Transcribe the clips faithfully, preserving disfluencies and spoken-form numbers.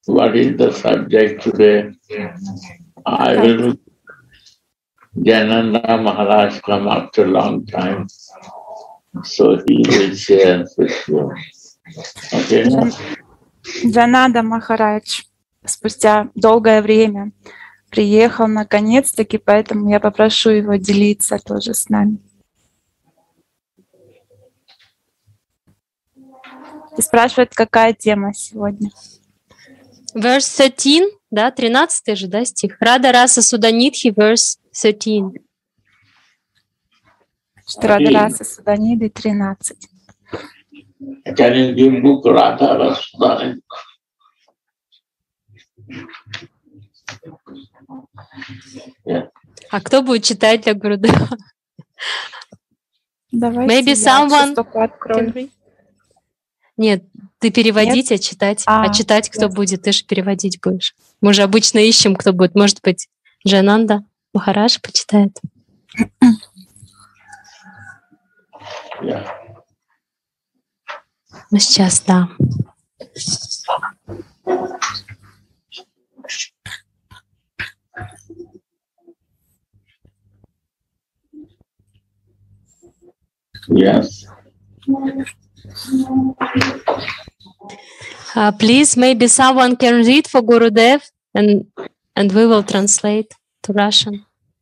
what is the subject today. I will. Jananda Maharaj come after a long time, so he will share with you. Okay. Джананда Махарадж спустя долгое время приехал наконец-таки, поэтому я попрошу его делиться тоже с нами. И спрашивает, какая тема сегодня. Verse thirteen, да, тринадцатый же, да, стих. Рада раса суданидхи, verse thirteen. Что Рада раса суданиды, тринадцать. Can you give book Radha Rasa? Yeah. А кто будет читать для Гурудева? Давайте Maybe someone can read? Нет, ты переводить, Нет? а читать. А, а читать кто yes. будет? Ты же переводить будешь. Мы же обычно ищем, кто будет. Может быть, Джананда Махарадж почитает. Yeah. Ну, сейчас, да. Yes. Uh, please, maybe someone can read for Gurudev, and and we will translate to Russian.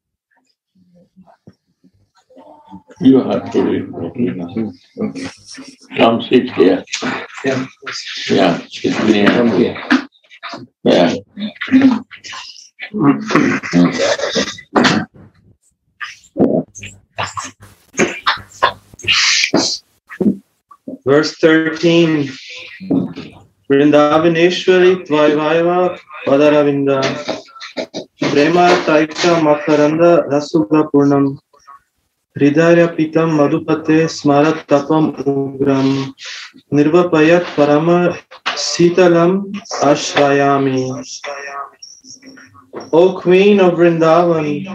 You have to read. Come sit here. Yeah, yeah, sit here. Yeah. Verse thirteen. Vrindavaneshwari Tvayvaiva Padaravinda Prema Taika Makaranda Rasuga Purnam Hridaya Pitam Madhupate Smarat Tapam Ugram Nirvapayat Parama Sitalam Ashrayami. O Queen of Vrindavan,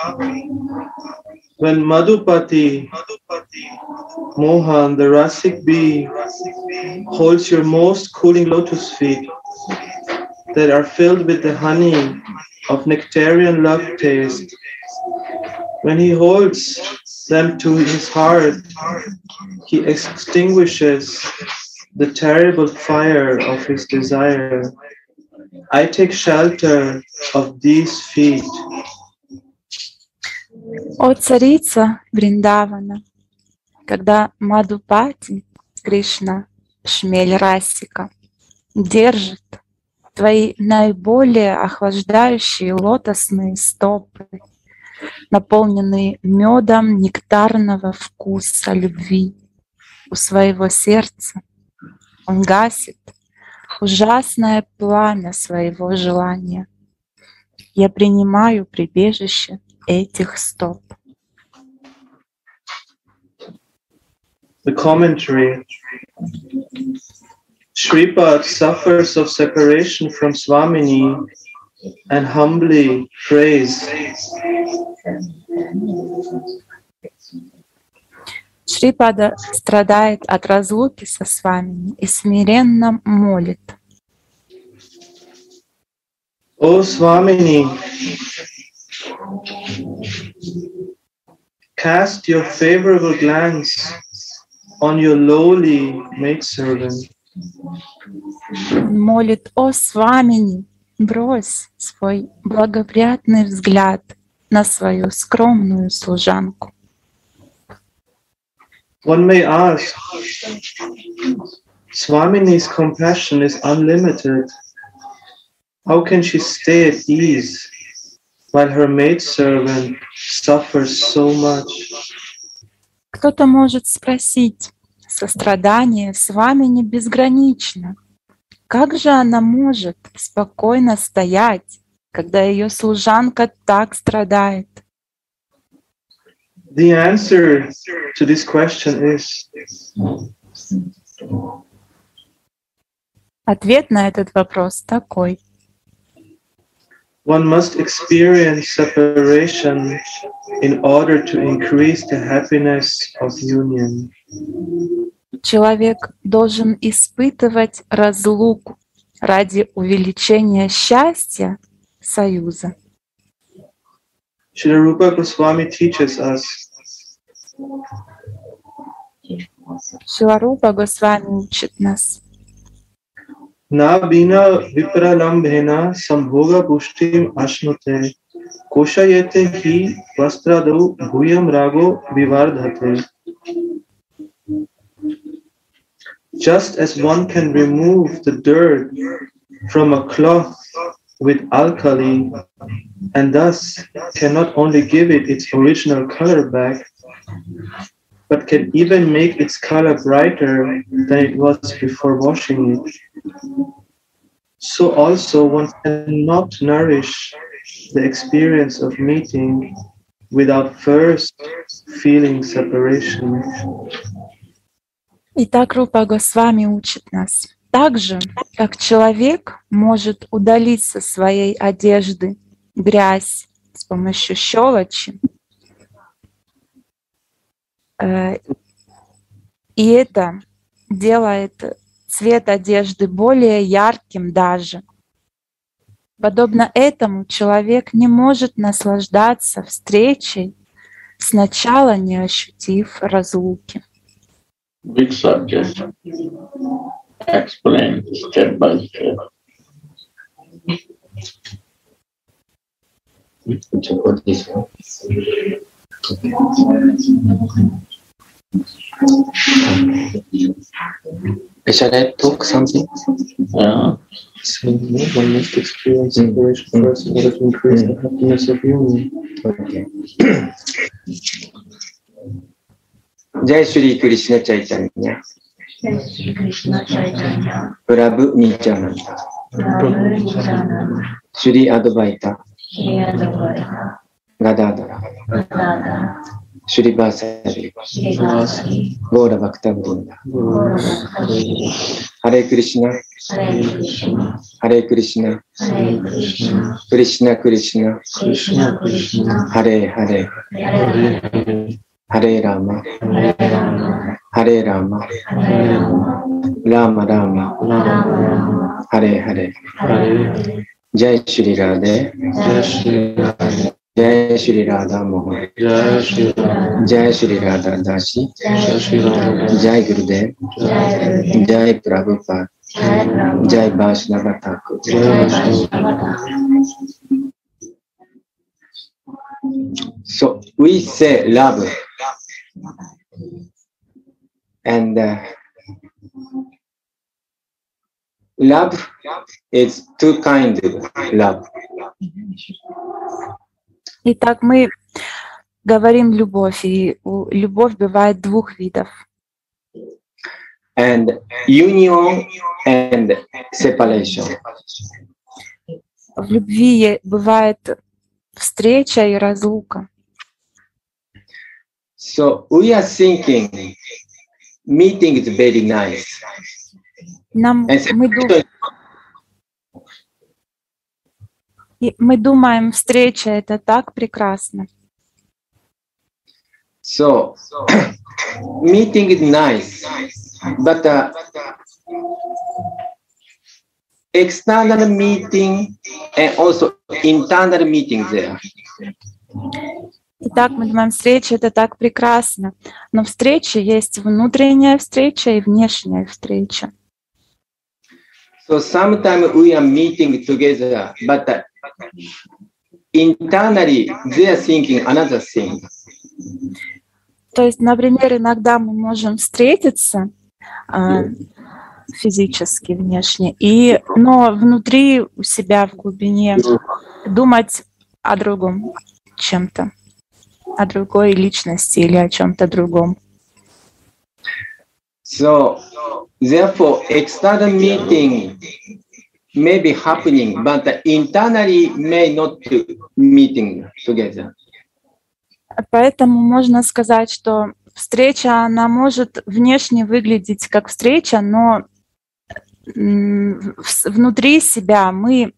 when Madhupati, Mohan, the Rasik bee, holds your most cooling lotus feet that are filled with the honey of nectarian love taste, when he holds them to his heart, he extinguishes the terrible fire of his desire. I take shelter of these feet. О царица Вриндавана, когда Мадхупати, Кришна, шмель Расика, держит твои наиболее охлаждающие лотосные стопы, наполненные медом нектарного вкуса любви у своего сердца, он гасит ужасное пламя своего желания. Я принимаю прибежище этих стоп. The commentary. Shripad suffers of separation from Swamini and humbly prays. Шрипада страдает от разлуки со Свамини и смиренно молит. О Swamini, cast your favorable glance on your lowly maidservant. Молит: о Свамини, брось свой благоприятный взгляд на свою скромную служанку. One may ask, Swamini's compassion is unlimited. How can she stay at ease while her maidservant suffers so much? Кто-то может спросить: сострадание Свамини безгранично. Как же она может спокойно стоять, когда ее служанка так страдает? The answer to this question is Ответ на этот вопрос такой: one must experience separation in order to increase the happiness of union. Человек должен испытывать разлуку, ради увеличения счастья союза. Srila Rupa Goswami teaches us Шрила Рупа Госвами учит нас. Na bina vipralambhena sambhoga pushtim ashnute koshayete hi vastradu bhuyam rago vivardhate. Just as one can remove the dirt from a cloth with alkali and thus can not only give it its original color back, but can even make its color brighter than it was before washing it. So also one cannot nourish the experience of meeting without first feeling separation. Итак, Рупа Госвами учит нас. Так же, как человек может удалить со своей одежды грязь с помощью щелочи, и это делает цвет одежды более ярким даже. Подобно этому человек не может наслаждаться встречей, сначала не ощутив разлуки. Big subject. Explain step by step. Shall I talk something? Yeah. So one must experience separation first in order to increase the happiness of union. Okay. Jai Shri Krishna Chaitanya. Prabhu Nityananda. Shri Advaita. Gadadhara. Shri Vasari. Gaura Bhakta Vrinda. Hare Krishna. Hare Krishna. Krishna Krishna. Hare Hare. Hare Rama. Hare Rama. Rama Rama. Hare Hare. Jai Shri Radhe. Jai Shri Radha Mohan. Jai Shri Radha Dasi. Jai Gurudev. Jai Prabhupada. Jai Vaishnava Thakur. So we say love, and uh, love is two kinds of love. Итак, мы говорим любовь, и любовь бывает двух видов. And union and separation. В любви бывает встреча и разлука. So we are thinking meeting is very nice. Нам, мы, дум... мы думаем, встреча это так прекрасно. So meeting is nice, but uh, external meeting and also internal meeting there. Итак, мы думаем, встреча это так прекрасно, но встреча есть внутренняя встреча и внешняя встреча. So sometimes we are meeting together, but uh, internally they are thinking another thing. То есть, например, иногда мы можем встретиться э, физически, внешне, и, но внутри у себя в глубине думать о другом чем-то, о другой личности или о чем-то другом. So therefore, external meeting may be happening, but internally may not meeting together. Поэтому можно сказать, что встреча, она может внешне выглядеть как встреча, но внутри себя мы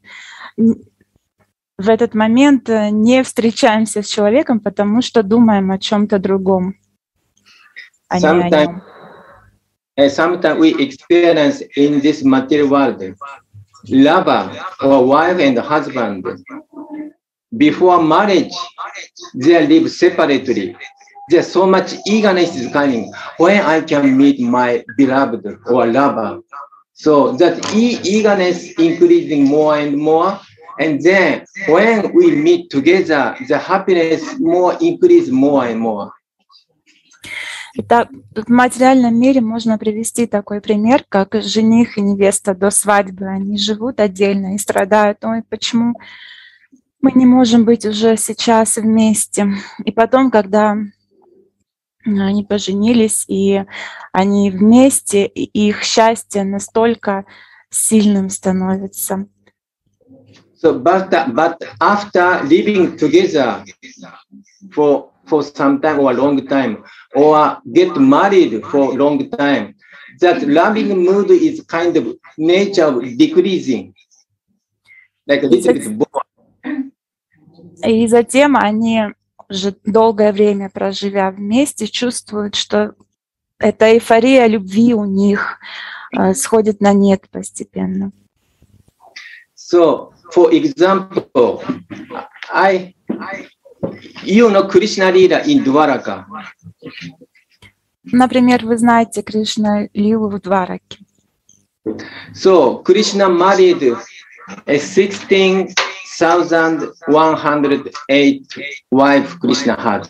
в этот момент не встречаемся с человеком, потому что думаем о чем-то другом, а не о нем. Sometimes we experience in this material world lover or wife and husband, before marriage, they live separately. There's so much eagerness is coming when I can meet my beloved or lover. So that e eagerness increasing more and more. And then when we meet together, the happiness more increase more and more. Итак, в материальном мире можно привести такой пример, как жених и невеста до свадьбы. Они живут отдельно и страдают. Ой, почему мы не можем быть уже сейчас вместе? И потом, когда они поженились, и они вместе, и их счастье настолько сильным становится. So, but, but after living together for, for some time or a long time, or get married for a long time, that loving mood is kind of nature of decreasing, like a little bit bored. И затем они, уже долгое время проживя вместе, чувствуют, что эта эйфория любви у них э, сходит на нет постепенно. So, for example, I, you know Krishna Lila in Dwaraka. Например, вы знаете Кришна Лилу в Двараке. So, Krishna married a sixteen thousand one hundred eight wife Krishna had.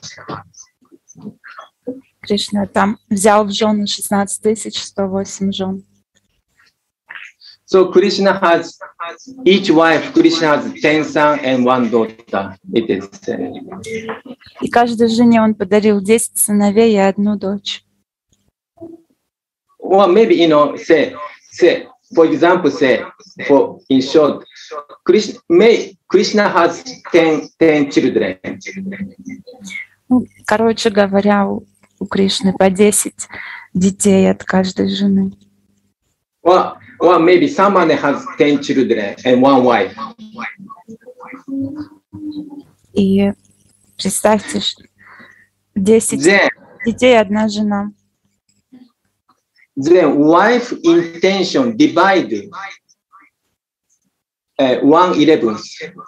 Кришна там взял в жены шестнадцать тысяч сто восемь жен. So Krishna has, each wife, Krishna has ten sons and one daughter, it is said. И каждой жене он подарил десять сыновей и одну дочь. Or maybe, you know, say, say, for example, say, for, in short, Krishna, may, Krishna has ten, ten children. Ну, короче говоря, у, у Кришны по десять детей от каждой жены. Or, or maybe someone has ten children and one wife. И представьте, десять Then, детей, одна жена. then wife intention divide uh, one eleventh.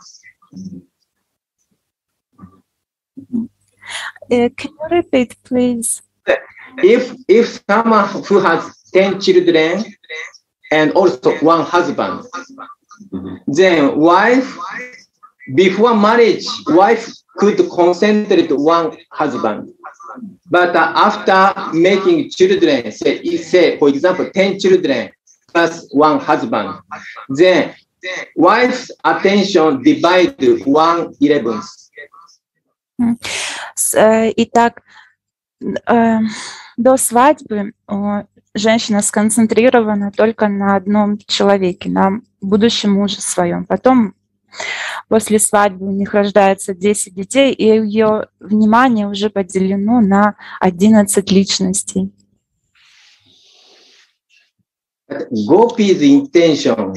Uh, can you repeat, please? If if someone who has ten children and also one husband, then wife before marriage, wife could concentrate one husband. But uh, after making children, say, say for example, ten children plus one husband, then wife's attention divide one eleventh. Итак, до свадьбы женщина сконцентрирована только на одном человеке, на будущем муже своем. Потом, после свадьбы, у них рождается десять детей, и ее внимание уже поделено на одиннадцать личностей. Gopi's intention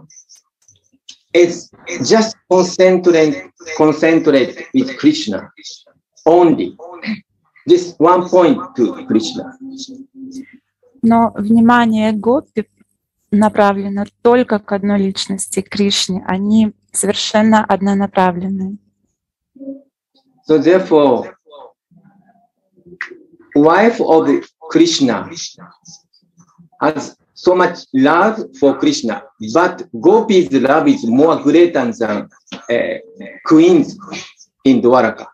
is just concentrate, concentrate with Krishna only. This one point to Krishna. Но внимание гопи направлено только к одной личности, Кришне. Они совершенно однонаправленные. So therefore, wife of Krishna has so much love for Krishna, but Gopi's love is more greater than uh, queens in Dwaraka.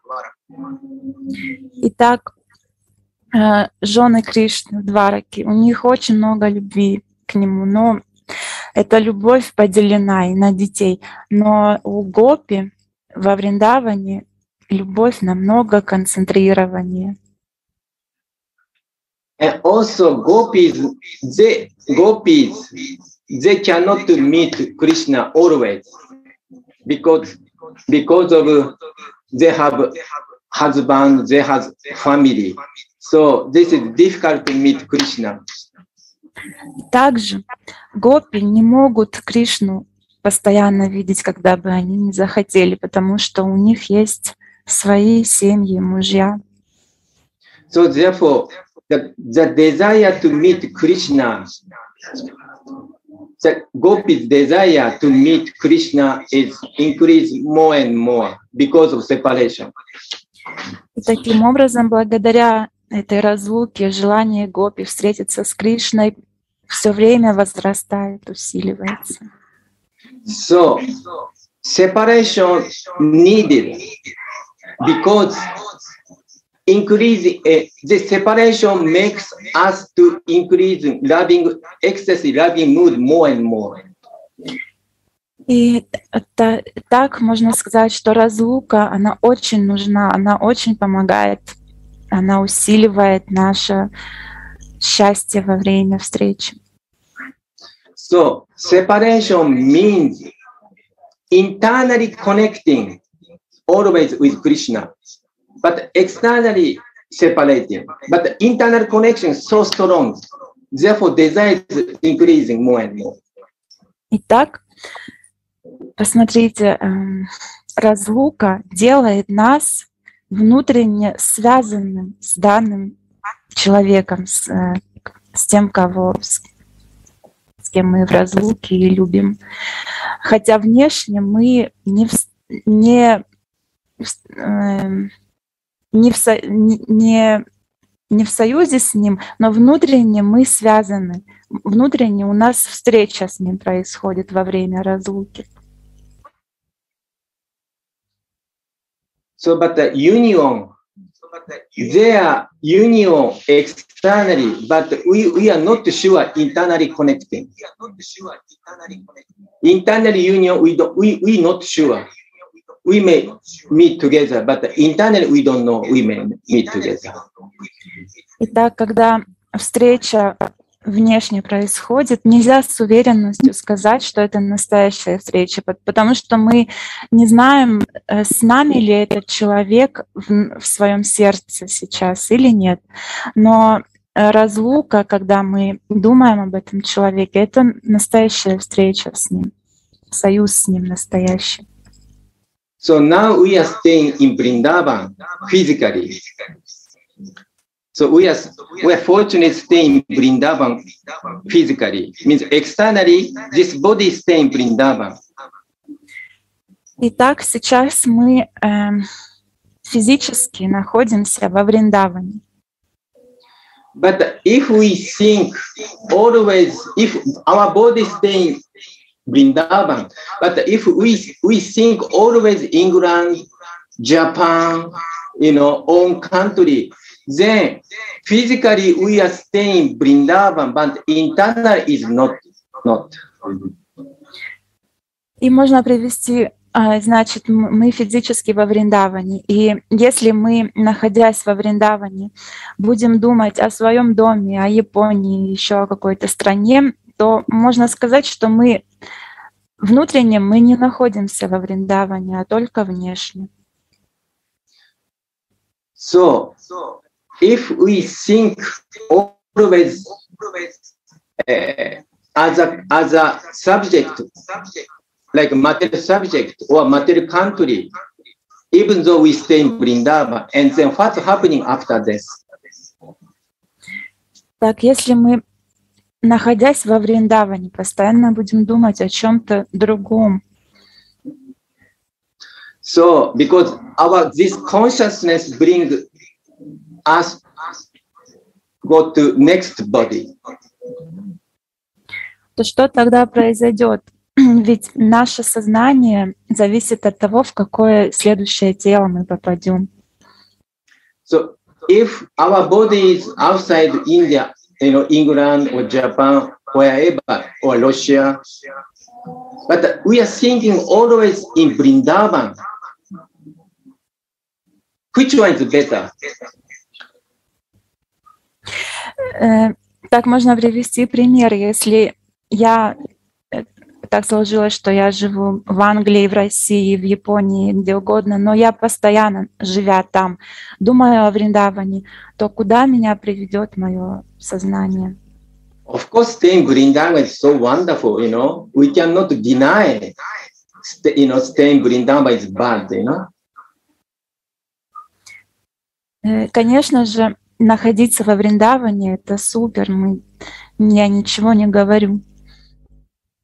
Итак, жены Кришны в Двараке, у них очень много любви к нему, но эта любовь поделена и на детей. Но у Гопи во Вриндаване любовь намного концентрированнее. And also gopis, they, gopis, they cannot meet Krishna always because, because of they have husband, they have family. So this is difficult to meet Krishna. Также гопи не могут Кришну постоянно видеть, когда бы они не захотели, потому что у них есть свои семьи, мужья. So therefore, the, the desire to meet Krishna the Gopi's desire to meet Krishna is increased more and more because of separation. И таким образом, благодаря этой разлуке, желание гопи встретиться с Кришной все время возрастает, усиливается. So, separation needed because increasing uh, the separation makes us to increase loving, excessive loving mood more and more. И это, так можно сказать, что разлука, она очень нужна, она очень помогает, она усиливает наше счастье во время встречи. So, separation means internally connecting always with Krishna, but externally separating. But the internal connection is so strong, therefore desire is increasing more and more. Итак, посмотрите, разлука делает нас внутренне связанным с данным человеком, с, с тем, кого, с, с кем мы в разлуке и любим. Хотя внешне мы не в, не, не, в, не, не в союзе с ним, но внутренне мы связаны. Внутренне у нас встреча с ним происходит во время разлуки. So, but the union, their union externally, but we, we are not sure internally connecting. Internally union, we don't, we, we not sure. We may meet together, but internally we don't know we may meet together. Итак, когда встреча внешне происходит, нельзя с уверенностью сказать, что это настоящая встреча, потому что мы не знаем, с нами ли этот человек в, в своем сердце сейчас или нет. Но разлука, когда мы думаем об этом человеке, это настоящая встреча с ним, союз с ним настоящий. So now we are staying in Vrindavan physically. So we are, we are fortunate staying in Vrindavan physically. Means externally, this body is staying in Vrindavan. Итак, сейчас мы э, физически находимся во Вриндаване. But if we think always, if our body is staying Vrindavan, but if we we think always England, Japan, you know, own country, then physically we are staying Vrindavan, but internal is not not. И можно привести, значит, мы физически во Вриндаване, и если мы, находясь во Вриндаване, будем думать о своем доме, о Японии, еще о какой-то стране, то можно сказать, что мы внутренне мы не находимся во Вриндаване, а только внешне. So, if we think always uh, as a as a subject, like material subject or material country, even though we stay in Vrindavan, and then what's happening after this? Так, если мы, находясь во Вриндаване, постоянно будем думать о чем-то другом. So, because our this consciousness bring us go to next body. То что тогда произойдет? Ведь наше сознание зависит от того, в какое следующее тело мы попадем. So, if our body is outside India, you know, England or Japan, wherever, or Russia, but we are thinking always in Vrindavan. Which one is better? Так можно привести пример. Если я так сложилось, что я живу в Англии, в России, в Японии, где угодно, но я постоянно, живя там, думаю о Вриндаване, то куда меня приведет мое сознание? Of course, staying in Vrindavan is so wonderful, you know. We cannot deny, you know, staying in Vrindavan is bad, you know. Конечно же, находиться во Вриндаване — это супер, мы, я ничего не говорю.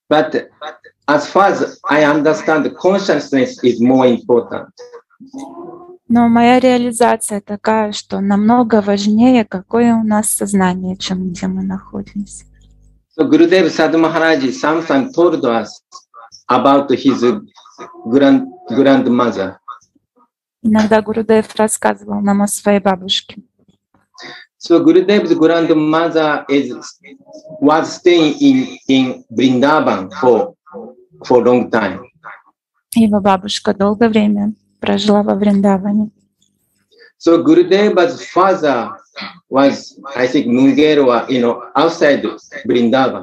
But as far as I understand, consciousness is more important. Но моя реализация такая, что намного важнее, какое у нас сознание, чем где мы находимся. So Gurudev Sadhu Maharaj sometimes told us about his grand grandmother. Иногда Гурудев рассказывал нам о своей бабушке. So Gurudev's grandmother is was staying in in Vrindavan for for a long time. Его бабушка долгое время прожила во Вриндаване. So Gurudev's father was, I think, Munger or, you know, outside Vrindavan.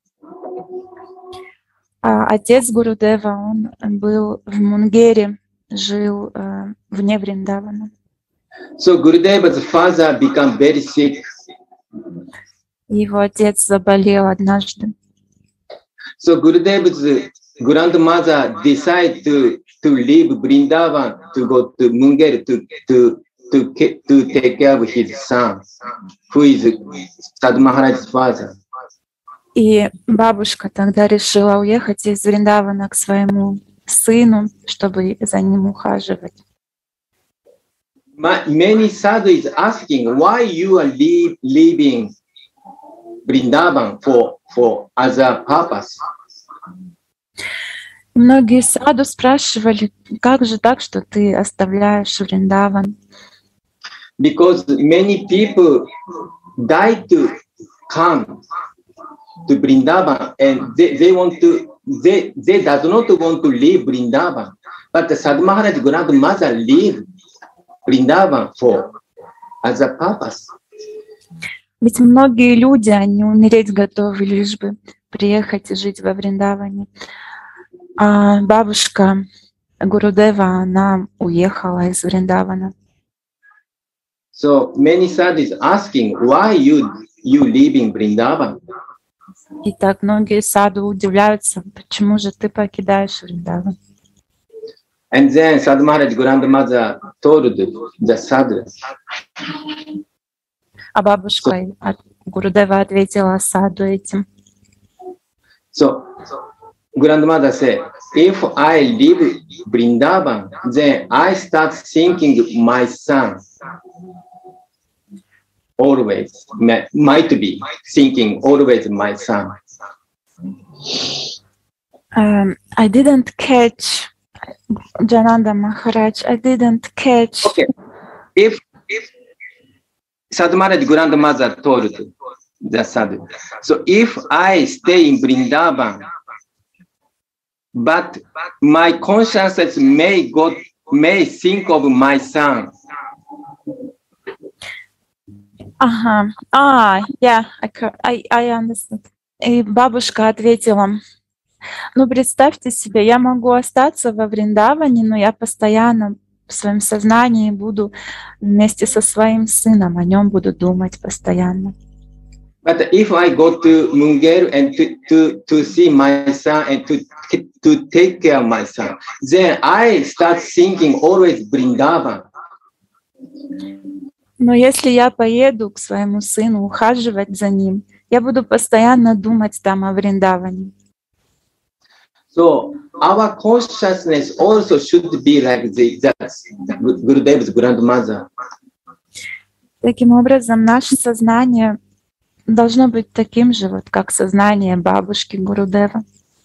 А отец Гурудева, он был в Мунгере, жил э, вне Вриндавана. So Gurudev's father became very sick. Его отец заболел однажды. So Gurudev's grandmother decided to to leave Vrindavan to go to Munger to to to to take care of his son, who is Sadhu Maharaj's father. И бабушка тогда решила уехать из Вриндавана к своему сыну, чтобы за ним ухаживать. Many sadhu is asking why you are leave, leaving Vrindavan for for other purpose. Многие саду спрашивали, как же так, что ты оставляешь Вриндаван? Because many people die to come to Vrindavan and they, they want to they they does not want to leave Vrindavan, but the Sadhu Maharaj grandmother leave Vrindavan for other purpose. Ведь многие люди, они умереть готовы, лишь бы приехать и жить во Вриндаване. А бабушка Гурудева, она уехала из Вриндавана. So many sadhus asking why you you leaving Vrindavan. И так многие саду удивляются, почему же ты покидаешь Вриндаван. And then Sadhu Maharaj grandmother told the sadhus. А бабушка Гурудева ответила саду этим. So grandmother said, if I leave Vrindavan, then I start thinking my son. Always, might be thinking always my son. Um, I didn't catch, Jananda Maharaj, I didn't catch. Okay. If, if Sadhu Maharaj grandmother told the sadhu, so if I stay in Vrindavan, but my consciousness may go, may think of my son. Ага, а, yeah, I, I understand. И бабушка ответила, ну, представьте себе, я могу остаться во Вриндаване, но я постоянно в своем сознании буду вместе со своим сыном, о нем буду думать постоянно. But if I go to Munger and to, to, to see my son and to, to take care of my son, then I start thinking always Vrindavan. Но если я поеду к своему сыну, ухаживать за ним, я буду постоянно думать там о Вриндаване. So our consciousness also should be like the, the Gurudev's grandmother. Таким образом, наше сознание должно быть таким же, вот как сознание бабушки Гурудева.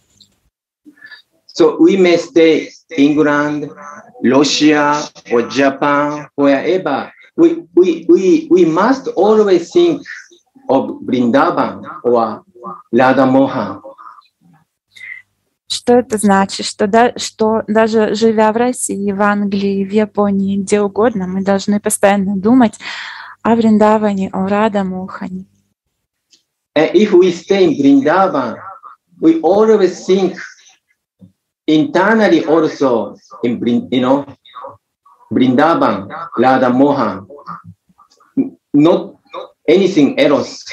So we may stay in England, Russia, or Japan, wherever. We, we, we, we must always think of Vrindavan or Radha Mohan. Что это значит? Что, да, что даже живя в России, в Англии, в Японии, где угодно, мы должны постоянно думать о Вриндаване, о Рада Мохане. And if we stay in Vrindavan, we always think internally also in, you know, Vrindavan, Radha Mohan, not anything else.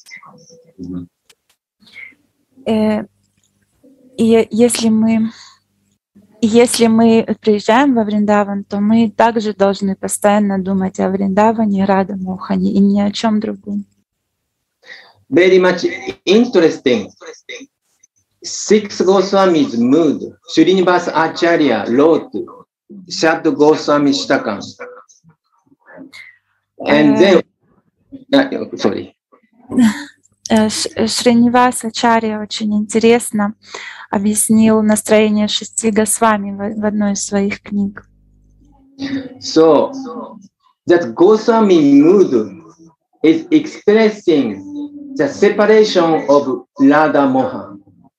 И если мы, если мы приезжаем во Вриндаван, то мы также должны постоянно думать о Вриндаване, Рада Мохане и ни о чем другом. Very much interesting. six Goswamis mood, Srinivasa Acharya wrote Shat Goswami Shtakam. And then, uh, sorry. Шринивас Ачарья очень интересно объяснил настроение шести Госвами в одной из своих книг. So, that Goswami mood is expressing the separation of Radha Mohan.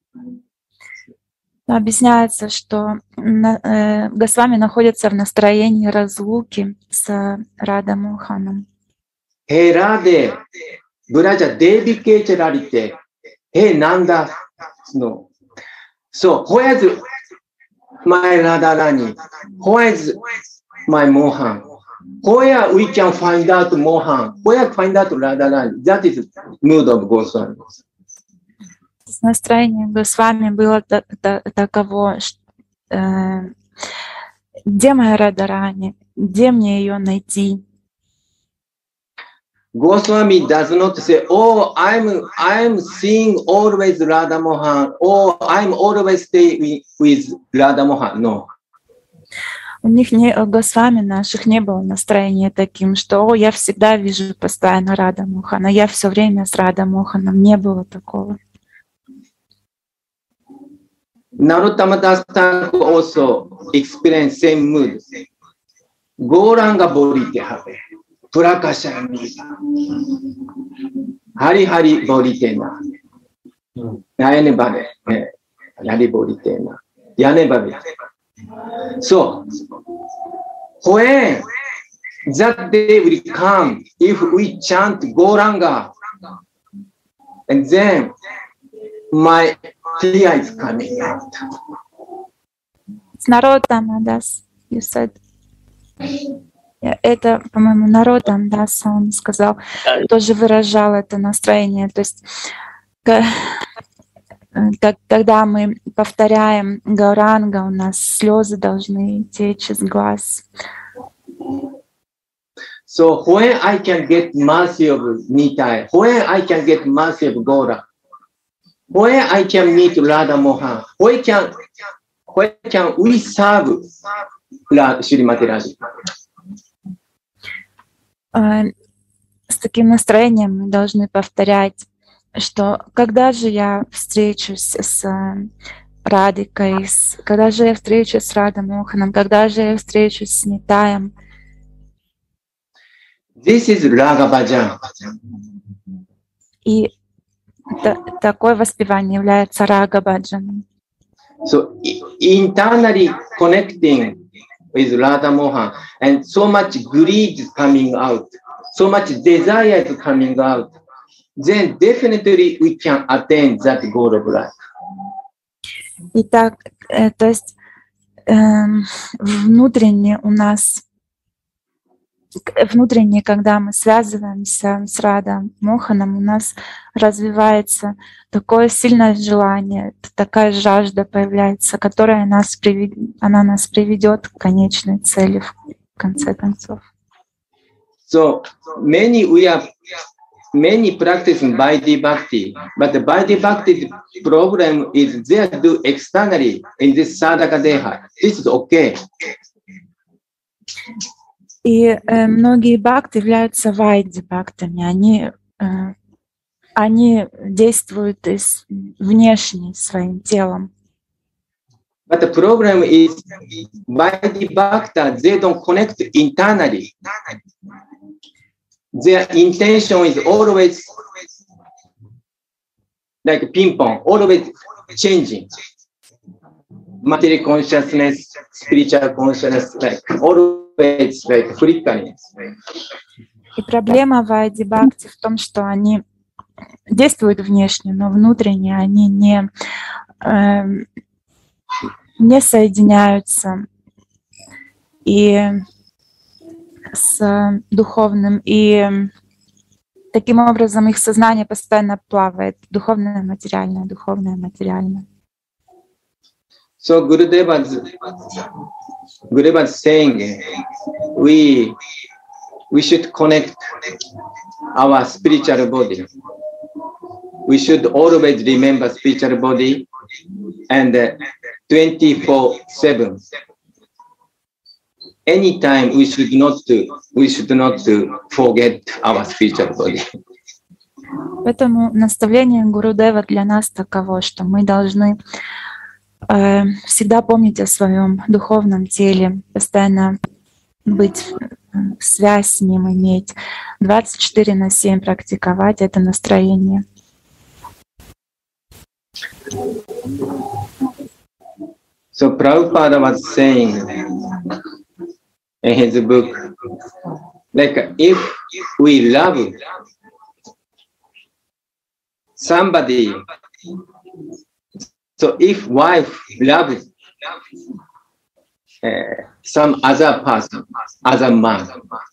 Объясняется, что э, Госвами находится в настроении разлуки с Рада Моханом. Hey Radhe, Braja Devi ke charite. Hey Nanda, no. So where is my Radharani? Where is my Mohan? Where we can find out Mohan? Where find out Radharani? That is mood of Goswami. Настроение Госвами было таково, э, где моя Радharani, где мне ее найти? Goswami does not say, oh, I'm I'm seeing always Radha Mohan, oh, I'm always stay with Radha Mohan. No. У них не, Госвами наших не было настроения таким, что о, я всегда вижу постоянно Рада Мохана, я все время с Рада Моханом. Не было такого. Narottama Das Thakur also experienced same mood. Gauranga Borite have. Prakasha Nida. Hari Hari Boritena. Yanebare. Hari Boritena. Yanebare. So, when that day will come, if we chant Gauranga, and then my tear is coming out. It's Narottama Das, you said. Это, по-моему, Нароттама Дас, он сказал, тоже выражал это настроение. То есть, когда мы повторяем Гауранга, у нас слезы должны течь из глаз. So when I can get mercy of Nitai, when I can get mercy of Gaura, when I can meet Radha Mohan, when can, when can we serve Shrimati Radhika? С таким настроением мы должны повторять, что когда же я встречусь с Радикой, когда же я встречусь с Рада Моханом, когда же я встречусь с Нитаем. This is Raga Bhajan. И та, такое воспевание является Рага Баджаном. So internally connecting with Radha Mohan, and so much greed is coming out, so much desire is coming out, then definitely we can attain that goal of life. Итак, э, то есть э, внутренне у нас, внутренне, когда мы связываемся с Рада Моханом, у нас развивается такое сильное желание, такая жажда появляется, которая нас приведет, она нас приведет к конечной цели в конце концов. So many we are many practicing Vaidhi Bhakti, but the Vaidhi Bhakti problem is they do externally in this sadhaka deha. This is okay. И э, многие бхакты являются вайдhi бхактами. Они, э, они действуют из, внешне своим телом. But the problem is Vaidhi Bhakta, they don't connect internally. Their intention is always like ping pong, always changing. Material consciousness, spiritual consciousness, like always like flickering. И проблема вайдhi бхакти в том, что они действуют внешне, но внутренне они не, э, не соединяются и с духовным, и таким образом их сознание постоянно плавает. Духовное, материальное, духовное, материальное. So Gurudeva Gurudeva is saying we we should connect our spiritual body. We should always remember spiritual body and twenty-four seven. Anytime we should not we should not forget our spiritual body. Поэтому наставление Гурудева для нас таково, что мы должны э, всегда помнить о своем духовном теле, постоянно быть связь с ним, иметь двадцать четыре на семь, практиковать это настроение. So Prabhupada was saying in his book, like if we love somebody, so if wife loves uh, some other person, other man.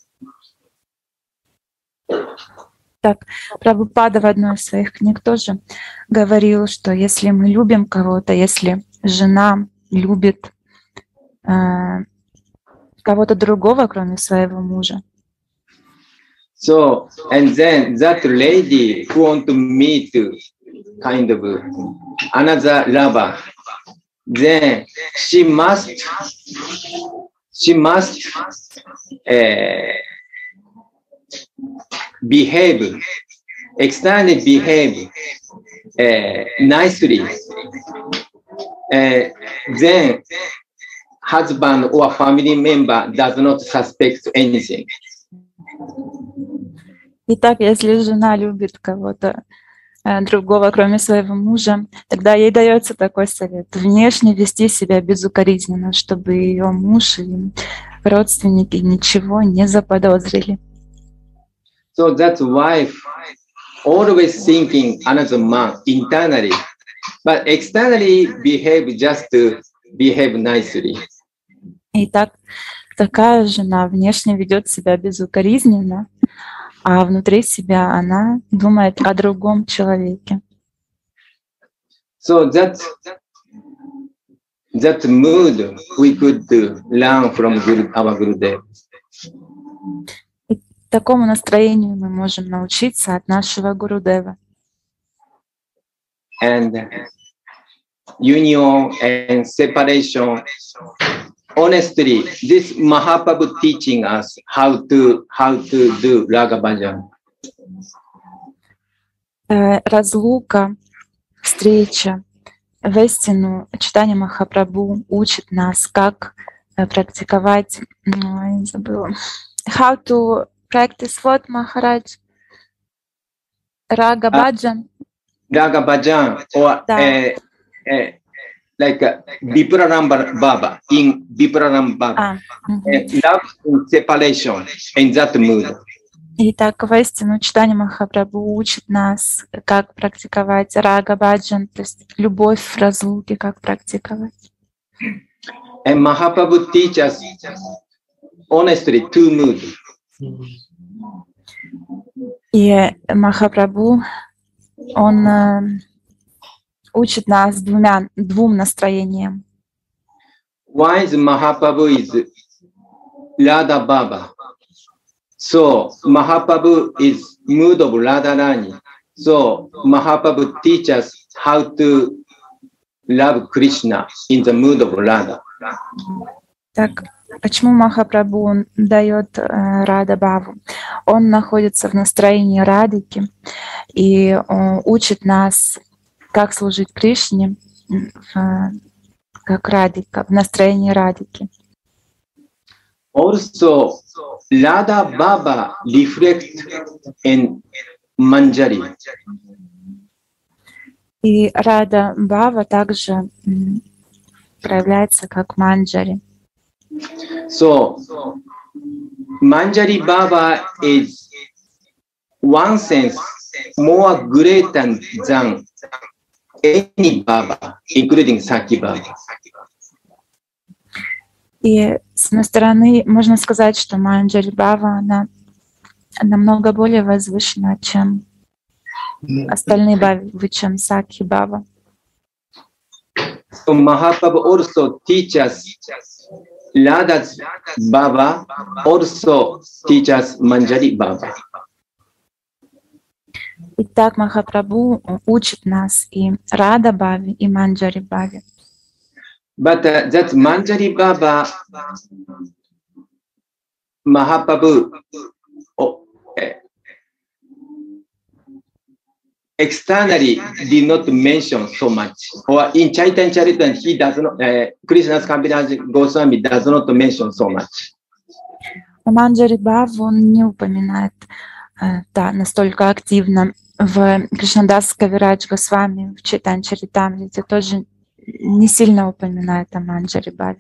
Так, Прабхупада в одной из своих книг тоже говорил, что если мы любим кого-то, если жена любит э, кого-то другого, кроме своего мужа. So, and then that lady who want to meet kind of another lover, then she must, she must uh, behave, externally behave uh, nicely. Uh, then husband or family member does not suspect anything. Итак, если жена любит кого-то э, другого, кроме своего мужа, тогда ей дается такой совет: внешне вести себя безукоризненно, чтобы ее муж и родственники ничего не заподозрили. So that wife always thinking another man internally, but externally behave just to behave nicely. Итак, такая жена внешне ведет себя безукоризненно, а внутри себя она думает о другом человеке. So that that mood we could learn from Guru, our Gurudev. И такому настроению мы можем научиться от нашего Гурудева. And union and separation. Honestly, this Mahaprabhu teaching us how to how to do Raga Bhajan. Разлука, встреча, воистину читание Махапрабху учит нас, как практиковать. Ой, забыла. How to practice what, Maharaj? Raga Bhajan. Raga Bhajan or uh, uh, like uh, Vipraram Baba in Vipraram Baba. Ah, mm-hmm. uh, love and separation in that mood. Итак, воистину читание Махапрабху учит нас, как практиковать Рага Баджан, то есть любовь в разлуке, как практиковать. And Mahaprabhu teaches honestly two moods. И Махапрабху, он э, учит нас двумя, двум настроениям. One is Mahaprabhu is Radha Baba. So Mahaprabhu is mood of Radharani. So Mahaprabhu teaches how to love Krishna in the mood of Radha. Так, почему Махапрабху он дает э, Рада Баву? Он находится в настроении Радхики и э, учит нас, как служить Кришне, в, как Радхика, в настроении Радхики. Also, Radha Baba reflect in Manjari. И Рада Бава также м, проявляется как Манджари. So, Manjari Baba is one sense more great than any Baba, including Saki Baba. И с одной стороны, можно сказать, что Манджари Бава, она намного более возвышена, чем остальные Бавы, чем Сакхи Бава. So Mahaprabhu also teaches Radha's Baba, also teaches Manjari Baba. И так Махапрабху учит нас и Рада Бхави, и Манджари Бхави. But uh, that Manjari Baba, Mahaprabhu, oh, eh, externally did not mention so much. Or in Chaitanya Charitamrita, he does not, uh, Krishna's Kaviraj Goswami does not mention so much. Манджари Бхаву он не упоминает да, настолько активно. В Кришнадас Кавирадж Госвами, в Чайтанья Чаритамрите тоже не сильно упоминает о Манджари Бхаве.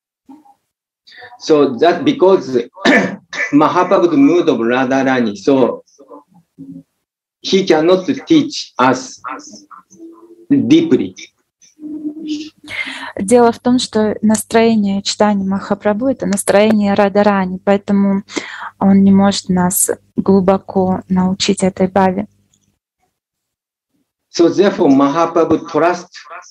So that because Mahaprabhu's mood of Radharani, so he cannot teach us deeply. Дело в том, что настроение читания Махапрабху — это настроение Радарани, поэтому он не может нас глубоко научить этой бхаве. So therefore, Mahaprabhu trust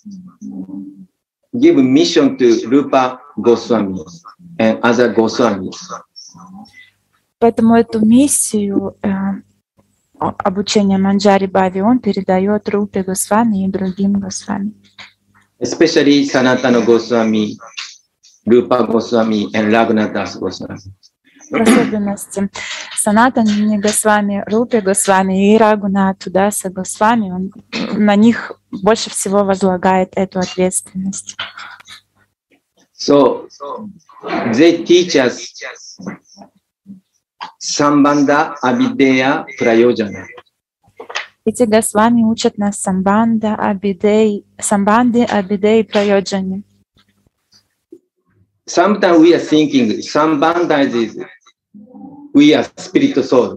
give mission to Rupa Goswami and other Goswamis. Поэтому эту миссию э, обучения Манджари Бхави он передает Рупе Госвами и другим Госвами. Especially Sanatana Goswami, Rupa Goswami and Raghunath Goswami. В особенности Санатани Госвами, Рупе Госвами и Рагунату Даса Госвами, он на них больше всего возлагает эту ответственность. So they teach us Sambandha, Abhideya, Prayojana. Эти Госвами учат нас самбанда, абидей, самбанде, абидей, прайоджане. Sometimes we are thinking Sambandha is we are spirit soul.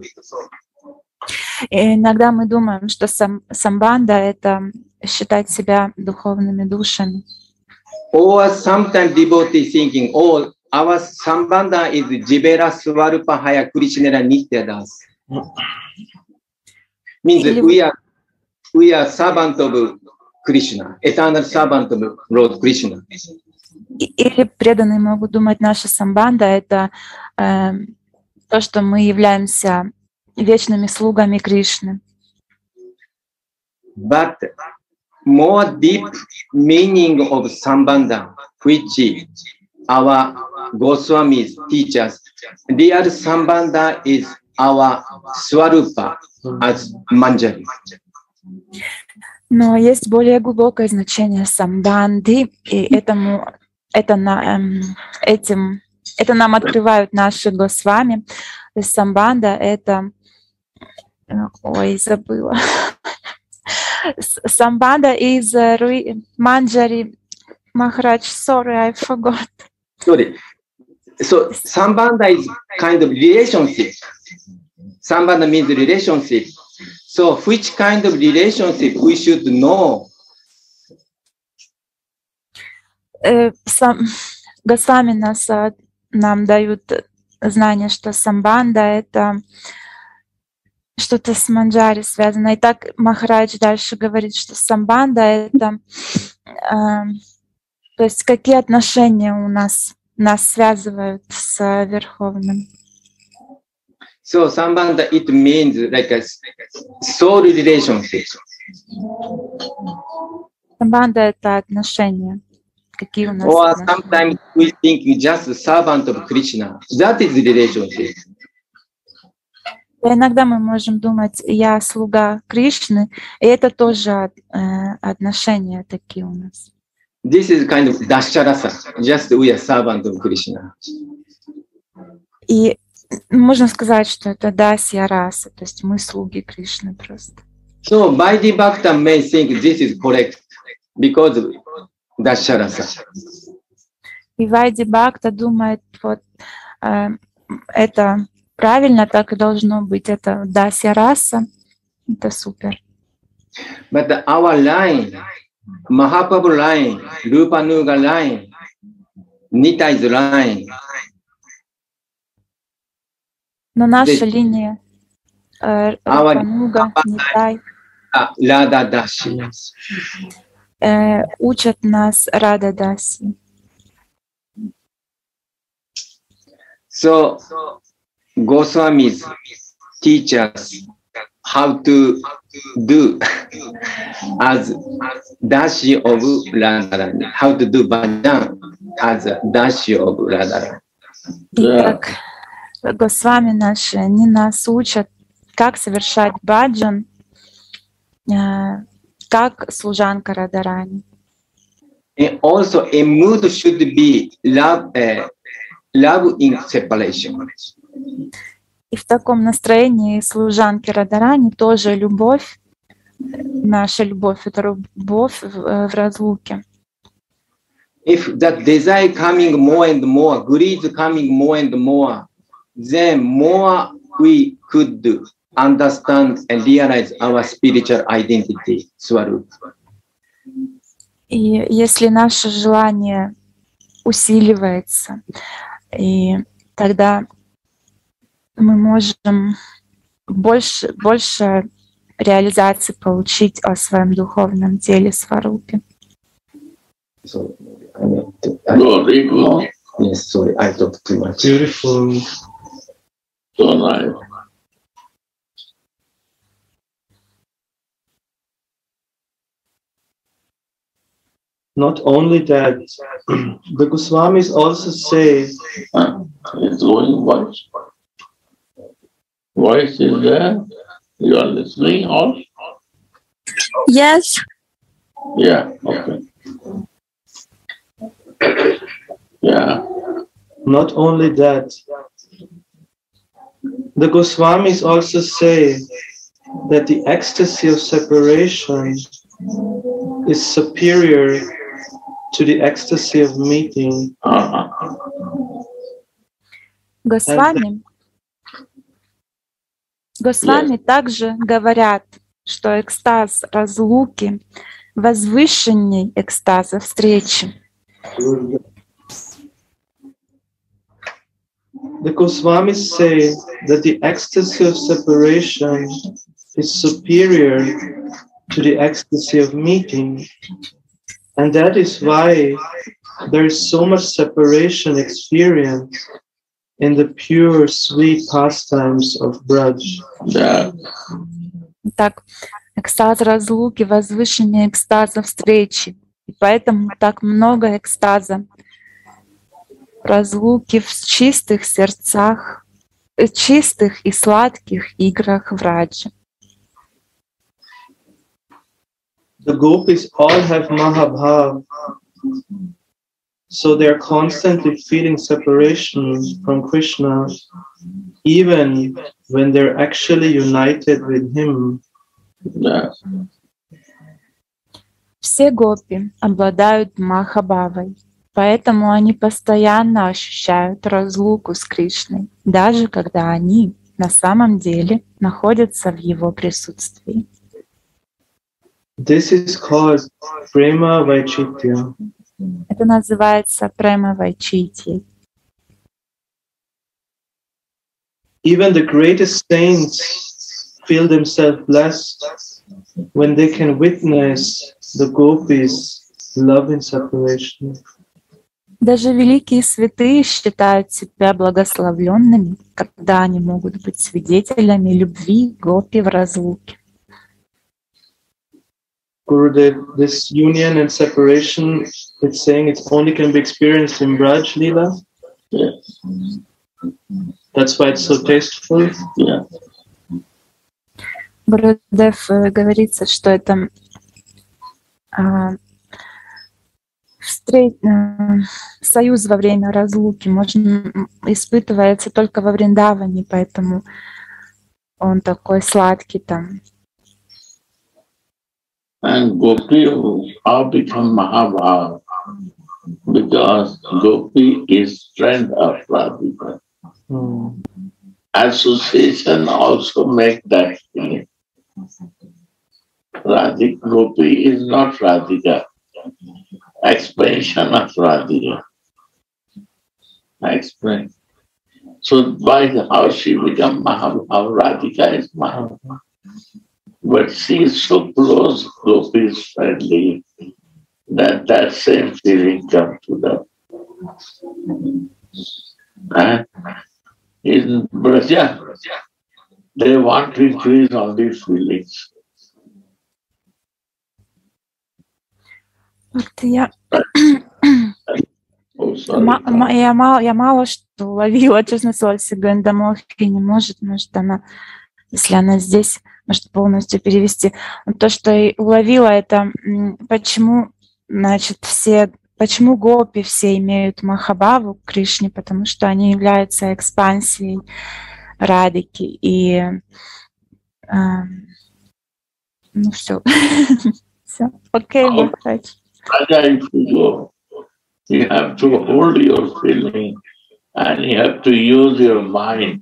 И иногда мы думаем, что сам, самбанда — это считать себя духовными душами. Or sometimes devotee thinking, oh, our Sambandha is Jivera Swarupa Haya Krishnera Nityadas. Means that we are we are servant of Krishna, eternal servant of Lord Krishna. Или преданные могут думать, наша самбанда — это э, то, что мы являемся вечными слугами Кришны. But more deep meaning of Sambandha, which our Goswamis teach us, real Sambandha is our Swarupa as Manjari. Но есть более глубокое значение самбанды, и этому, это, на, эм, этим, это нам открывают наши Госвами. То есть самбанда — это... Ой, забыла. Самбанда is Manjari Maharaj. Sorry, I forgot. Sorry. So Sambandha is kind of relationship. Sambandha means relationship. So which kind of relationship we should know? Сам, Госвами нас, нам дают знание, что самбанда — это что-то с Манджари связано. И так Махарадж дальше говорит, что самбанда — это э, то есть какие отношения у нас нас связывают с Верховным. So Sambandha, it means like a soul relationship. Самбанда — это отношения. Какие у нас Or отношения? sometimes we think you just servant of Krishna. That is relationship. И иногда мы можем думать, я слуга Кришны, и это тоже э, отношения такие у нас. This is kind of dasharasa. Just we are servant of Krishna. И можно сказать, что это дасья раса, то есть мы слуги Кришны просто. So Vaidhi Bhakta may think this is correct because of dasharasa. И Вайди Бхакта думает, вот э, это правильно, так и должно быть. Это дасья раса, это супер. But our line, Mahaprabhu line, Rupanuga line, Nitai's line. Но наша линия э, Рупануга, Нитай Radha Dashi. э, учат нас Рада Даси. So Goswamis teach us how to do as Dashi of Radharani. How to do bhajan as Dashi of Radharani. Итак, Госвами наши, они нас учат, как совершать баджан, как служанка Радарани. And also a mood should be love, uh, love in separation. И в таком настроении служанки Радарани тоже любовь, наша любовь, это любовь в, в разлуке. If that desire coming more and more, greed coming more and more, then more we could understand and realize our spiritual identity, Swarup. И если наше желание усиливается, и тогда мы можем больше, больше реализации получить о своем духовном теле Сварупе. So, I mean, I, yes, sorry, I talked too much. Beautiful. So nice. Not only that, the Goswamis also say, Huh? It's going voice. Voice is there. You are listening also? Yes. Yeah, okay. Yeah. not only that, the Goswamis also say that the ecstasy of separation is superior to the ecstasy of meeting. Госвами, Госвами yes. также говорят, что экстаз разлуки возвышенней экстаза встречи. The Goswamis say that the ecstasy of separation is superior to the ecstasy of meeting, and that is why there is so much separation experience in the pure, sweet pastimes of Braj. Yeah. Так, экстаз разлуки возвышеннее экстаза встречи, и поэтому так много экстаза разлуки в чистых сердцах, чистых и сладких играх в раджи. The gopis all have Mahabhav, so they are constantly feeling separation from Krishna, even when they're actually united with him. Yeah. Все гопи обладают Махабхавой, поэтому они постоянно ощущают разлуку с Кришной, даже когда они на самом деле находятся в его присутствии. This is called Prema Vaichitya. Это называется Према Вайчитьей. Even the greatest saints feel themselves blessed when they can witness the gopis' love in separation. Даже великие святые считают себя благословленными, когда они могут быть свидетелями любви гопи в разлуке. Gurudev, this union and separation, it's saying it only can be experienced in Braj Leela. Yes. That's why it's so tasteful. Yeah. Гурудев говорится, что это а, встреч, а, союз во время разлуки можно, испытывается только во Вриндаване, поэтому он такой сладкий там. And Gopi all become Mahabhav because Gopi is friend of Radhika. Hmm. Association also make that feeling. Radhika Gopi is not Radhika. Expansion of Radhika. I explain. So by how she become Mahabhav, Radhika is Mahabhav. But she is so close, Gopi is friendly, that that same feeling comes to them. And in Braja, they want to increase all these feelings. Вот я, Oh, sorry. ма- ма- я, мало, я мало что уловила, честно слово, если Гвенда Мохи не может, может она, если она здесь, может полностью перевести. Но то, что я уловила, это м, почему, значит, все, почему гопи все имеют Махабхаву к Кришне, потому что они являются экспансией Радхики. И эм, ну все, все, окей, Махарадж. If you go, you have to hold your feeling and you have to use your mind.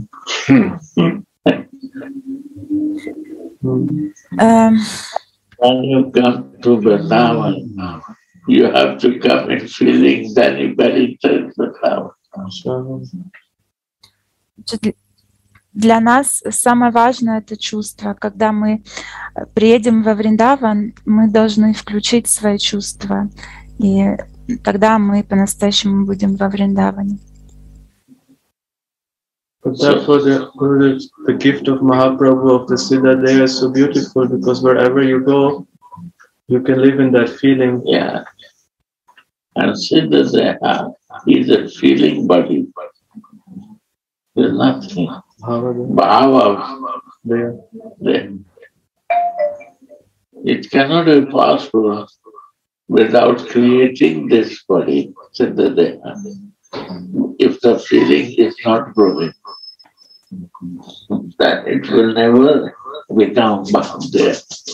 Эм, When you come to Vrindavan, you have to come in feeling, then you penetrate the town. Значит, для нас самое важное — это чувство. Когда мы приедем во Вриндаван, мы должны включить свои чувства, и тогда мы по-настоящему будем во Вриндаване. But therefore, the, the, the gift of Mahaprabhu of the Siddha Deha is so beautiful, because wherever you go, you can live in that feeling. Yeah. And Siddha Deha is a feeling body. There's nothing. Bhava There. there. It cannot be possible without creating this body, Siddha Deha. If the feeling is not growing, then it will never become Bhava there.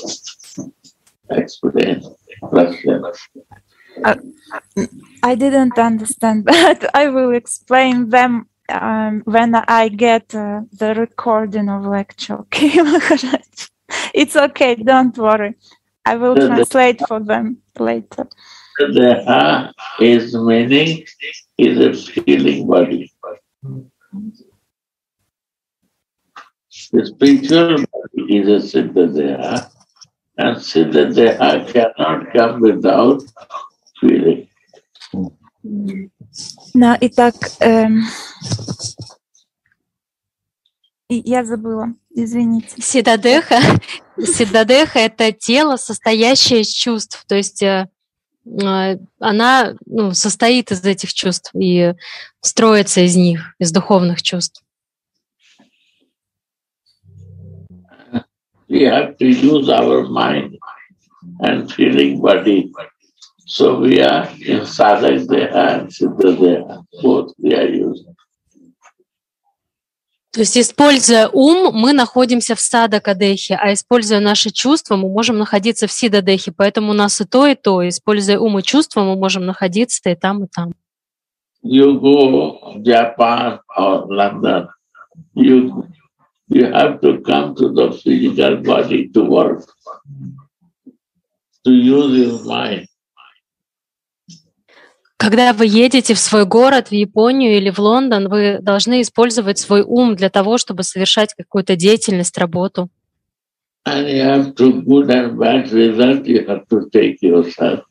Explain. Uh, I didn't understand, but I will explain them um, when I get uh, the recording of lecture. Okay, Maharaj? It's okay, don't worry. I will The- translate for them later. Deha is meaning is a feeling body. The spiritual body is a Siddha Deha, and Siddha Deha cannot come without feeling. Ну, итак, эм, и я забыла, извините. Сиддадеха, Сиддадеха — это тело, состоящее из чувств. То есть э, э, она ну, состоит из этих чувств и строится из них, из духовных чувств. We have to use our mind and feeling body. So we are in Sadhak Deha and Siddha Deha. Both we are using. То есть, используя ум, мы находимся в садака-дехе, а используя наши чувства, мы можем находиться в сиддha-дехе. Поэтому у нас и то, и то. Используя ум и чувства, мы можем находиться и там, и там. You go Japan or London, you you have to come to the physical body to work, to use your mind. Когда вы едете в свой город, в Японию или в Лондон, вы должны использовать свой ум для того, чтобы совершать какую-то деятельность, работу. And you have to good and bad result you have to take yourself.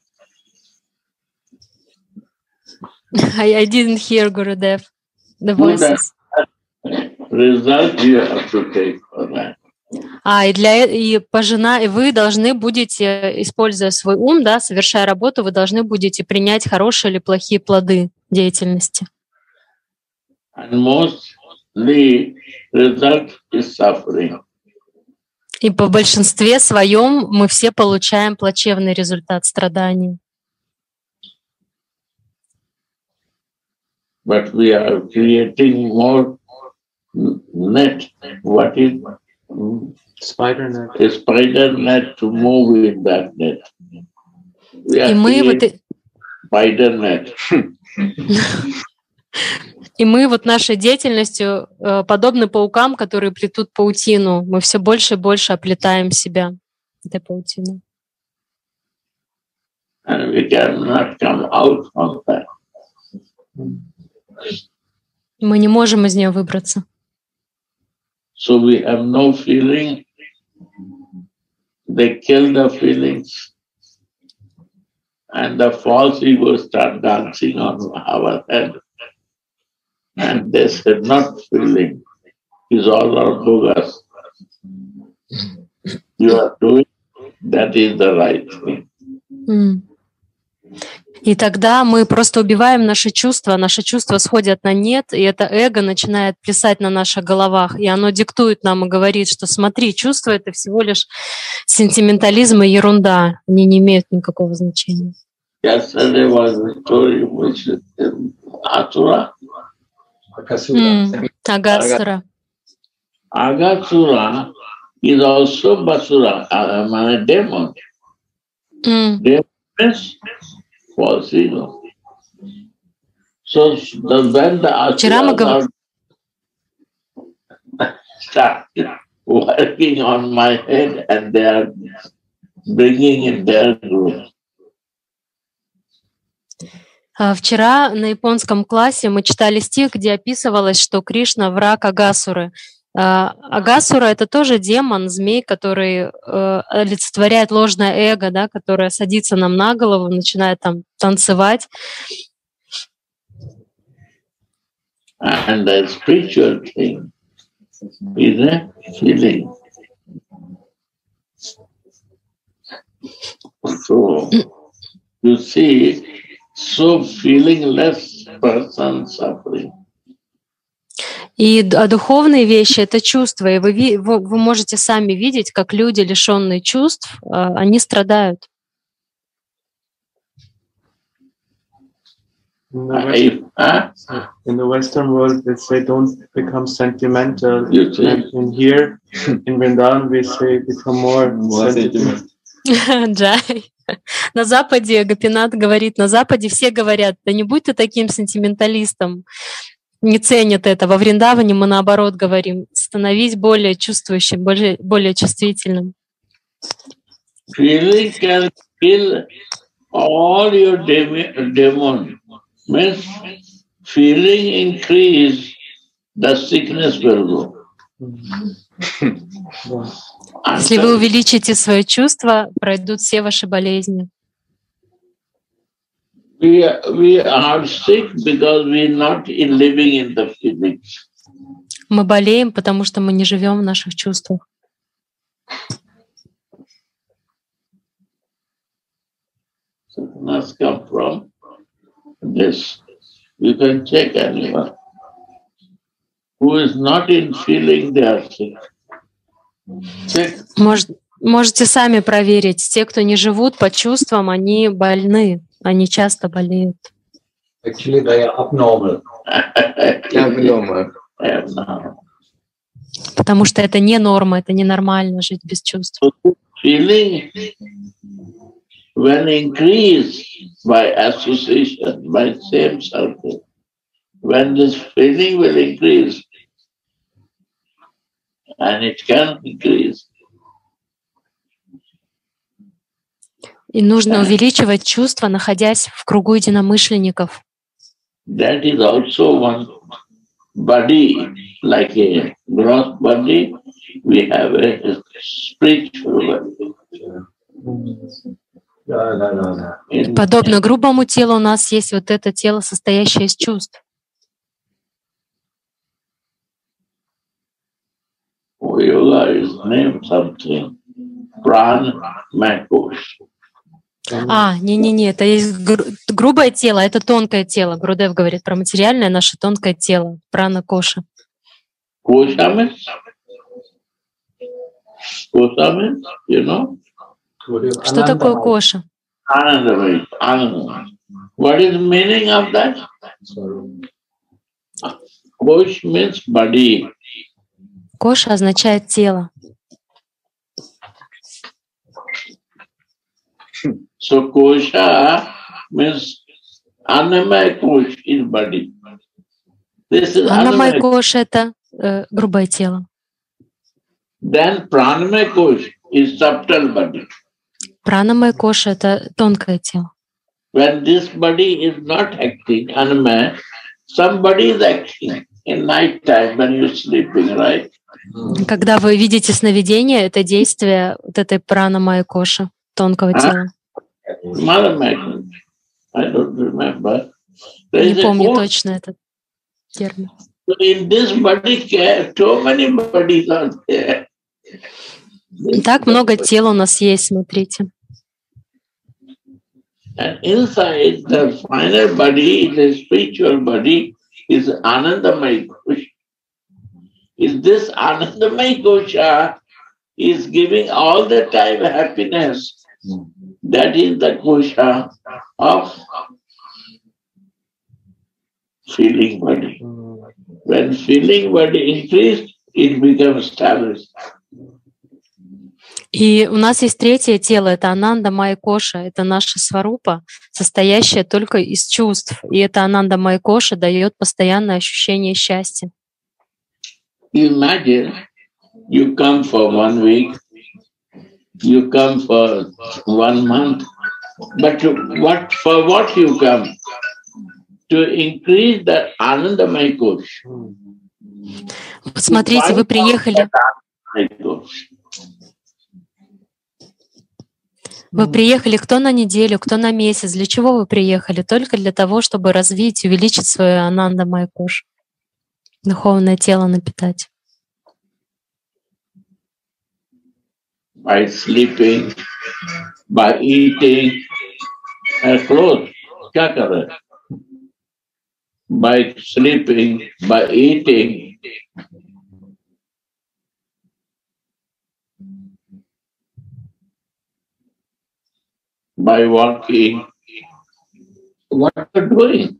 I, I didn't hear Gurudev, the Good and voices. bad result you have to take for that. А, и, для, и пожина, и вы должны будете, используя свой ум, да, совершая работу, вы должны будете принять хорошие или плохие плоды деятельности. And mostly result is suffering. И по большинстве своем мы все получаем плачевный результат страданий. But we are creating more net. What is Spider net. a spider net to move in that net? We are И мы вот, creating spider net. и мы вот нашей деятельностью э, подобны паукам, которые плетут паутину. Мы все больше и больше оплетаем себя этой паутиной. And we cannot come out from that. Мы не можем из нее выбраться. So we have no feeling. They kill the feelings. And the false ego start dancing on our head. And they said, not feeling. is all our bogus. You are doing, that is the right thing. Mm. И тогда мы просто убиваем наши чувства, наши чувства сходят на нет, и это эго начинает плясать на наших головах, и оно диктует нам и говорит, что смотри, чувства — это всего лишь сентиментализм и ерунда, они не имеют никакого значения. Yesterday was a story which Asura. Mm. Агасура. Agasura is also Basura, I mean a demon. Mm. Demon means false ego. So the, when the Asuras started working on my head and they are bringing in their group. Вчера на японском классе мы читали стих, где описывалось, что Кришна — враг Агасуры. Агасура — это тоже демон, змей, который олицетворяет ложное эго, да, которое садится нам на голову, начинает там танцевать. And the spiritual thing is a feeling. So you see, so feelingless person suffering. И а духовные вещи — это чувства, и вы, вы, вы можете сами видеть, как люди, лишенные чувств, они страдают. In the, West, huh? in the Western world, they say don't become sentimental. And in here, in Vrindavan, we say become more sentimental. Джай. На Западе, Гопинат говорит, на Западе все говорят, да не будь ты таким сентименталистом, не ценят это. Во Вриндаване мы наоборот говорим, становись более чувствующим, более, более чувствительным. Feeling can kill all your demon. Means feeling increase, the sickness will go. Если вы увеличите свое чувство, пройдут все ваши болезни. We are, we are sick because we are not living in the feelings. Мы болеем, потому что мы не живем в наших чувствах. Sickness come from this. You can check anyone who is not in feeling, they are sick. Sick. Может, можете сами проверить. Те, кто не живут по чувствам, они больны. Они часто болеют. Actually, they are abnormal. Abnormal. Потому что это не норма, это ненормально жить без чувств. Feeling when increased by association, by same circle, when this feeling will increase, and it can increase. И нужно увеличивать чувства, находясь в кругу единомышленников. That is also one body, like a gross body, we have a spiritual body. Подобно грубому телу у нас есть вот это тело, состоящее из чувств. Yoga is named something, Pranamakosh. А, не-не-не, это есть гру- грубое тело, это тонкое тело. Гурудев говорит про материальное, наше тонкое тело, прана-коша. Kosha means? Kosha means, you know? Что такое коша? Anandamay, Anandamay. What is the meaning of that? Kosh means body. Коша означает тело. So kosha means Annamaya kosh is body. This is Аннамай Annamaya. коша — это э, грубое тело. Then Pranamaya kosh is subtle body. Пранамай коша — это тонкое тело. When this body is not acting, Annamaya, somebody is acting in night time when you're sleeping, right? Когда вы видите сновидение, это действие вот этой пранамай коши, тонкого тела. I don't remember. There Не is a помню quote, точно этот термин. in this body, so many bodies are there. Так много тел у нас есть, смотрите. And inside the final body, the spiritual body, is Anandamaya Kosha. Is this Anandamaya Kosha is giving all the time happiness. That is the kosha of feeling body. When feeling body increased, it becomes established. И у нас есть третье тело, это Ананда Майя Коша, это наша сварупа, состоящая только из чувств. И это Ананда Майя Коша дает постоянное ощущение счастья. You imagine, you come for one week, you come for one month, but what for what you come? To increase the Anandamaya Kosha. Посмотрите, вы приехали. Вы приехали кто на неделю, кто на месяц. Для чего вы приехали? Только для того, чтобы развить, увеличить свое Ананда Майя Коша. Духовное тело напитать. By sleeping, by eating, and clothes. Kya kar rahe? By sleeping, by eating. By walking, what are you doing?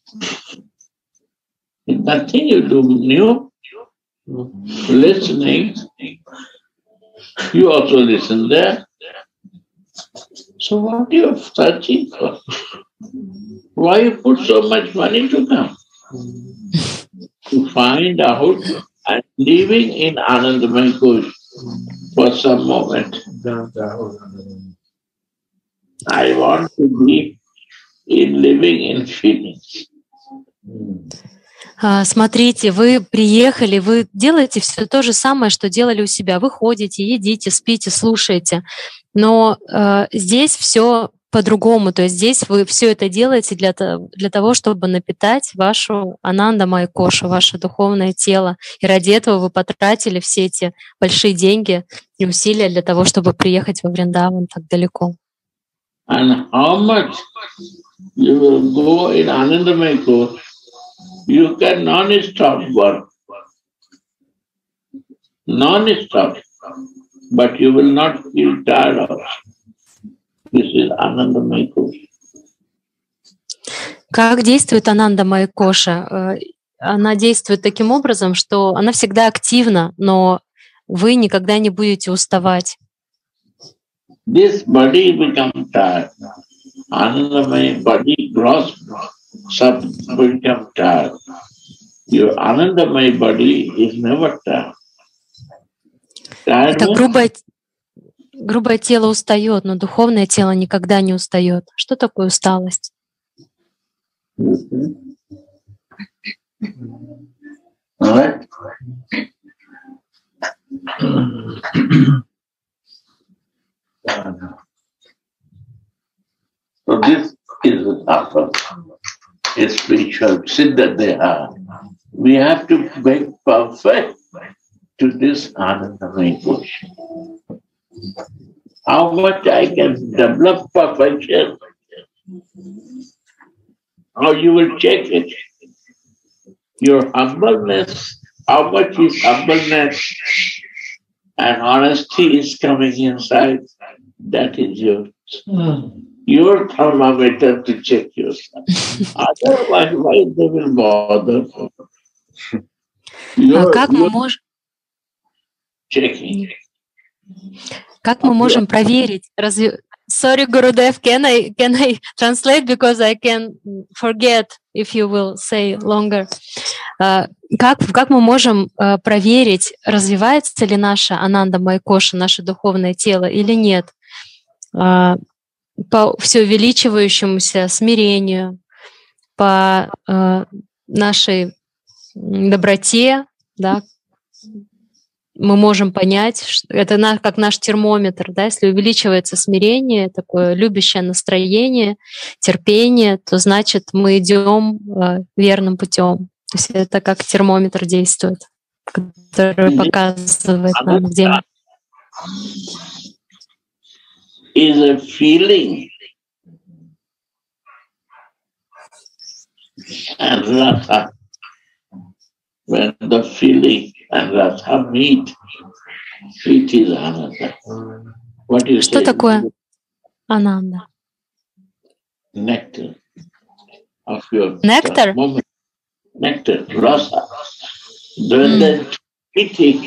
Nothing you do new. Listening, you also listen there. So what are you searching for? Why you put so much money to come? To find out and living in Anandamaya Kosha for some moment. I want to be in living in feelings. Смотрите, вы приехали, вы делаете все то же самое, что делали у себя. Вы ходите, едите, спите, слушаете. Но э, здесь все по-другому. То есть здесь вы все это делаете для, для того, чтобы напитать вашу Ананда Майя Коша, ваше духовное тело. И ради этого вы потратили все эти большие деньги и усилия для того, чтобы приехать во Вриндаван так далеко. And how much you will go in Anandamaya Kosha, you can non-stop work. Non-stop. But you will not feel tired of it. This is Anandamaya Kosha. Как действует Ананда Майя Коша? Она действует таким образом, что она всегда активна, но вы никогда не будете уставать. This body becomes tired. Anandamaya body gross sub become tired. Your Anandamaya body is never tired. Это грубое, грубое тело устает, но духовное тело никогда не устает. Что такое усталость? Alright. So this is our spiritual siddha deha. We have to make perfect to this Anandamaya Kosha. How much I can develop perfection? How you will check it? Your humbleness, how much is humbleness and honesty is coming inside, that is yours. Mm. Your thermometer to check yourself. Otherwise, why they will bother? А как мы можем... Как мы можем проверить? Разве... Sorry, Gurudev, can I can I translate because I can forget if you will say longer. Uh, как как мы можем uh, проверить, развивается ли наша Ананда Майя Коша, наше духовное тело или нет? Uh, по все увеличивающемуся смирению, по uh, нашей доброте, да, мы можем понять, что это на, как наш термометр, да, если увеличивается смирение, такое любящее настроение, терпение, то значит мы идем э, верным путем. То есть это как термометр действует, который показывает нам, где мы. Is a feeling and rasa. When the feeling and rasa meet, it is ananda. What is Что такое ананда? Nectar of your Nectar? moment. Nectar, rasa. When the eating.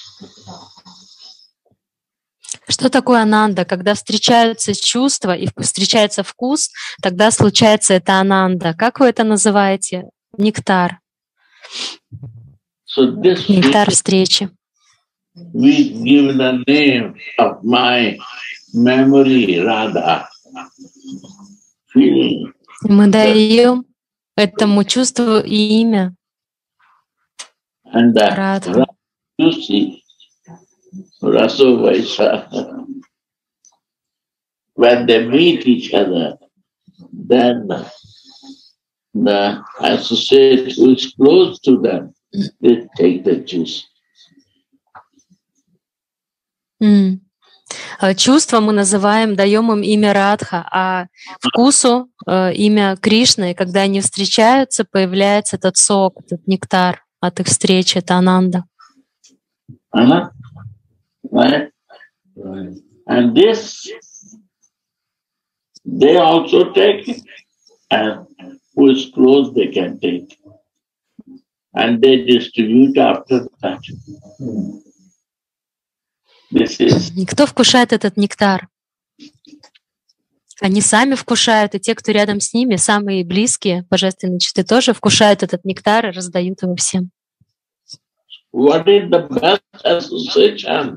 Что такое ананда? Когда встречаются чувства и встречается вкус, тогда случается это ананда. Как вы это называете? Нектар. So this Нектар встречи. we give the name of my memory, Radha. Feeling. Мы даем этому чувству имя And the Радха. Juicy, Raso Vaisa. When they meet each other, then the associate who is close to them, they take the juice. М. А Чувства мы называем, даем им имя Радха, а вкусу э, имя Кришны. И когда они встречаются, появляется этот сок, этот нектар от их встречи, это ананда. Uh-huh. Right? Right. And this, they also take it, and who is close, they can take. And they distribute after that. This is И кто вкушает этот нектар? Они сами вкушают, и те, кто рядом с ними, самые близкие, божественные читы, тоже вкушают этот нектар и раздают его всем. what is the best association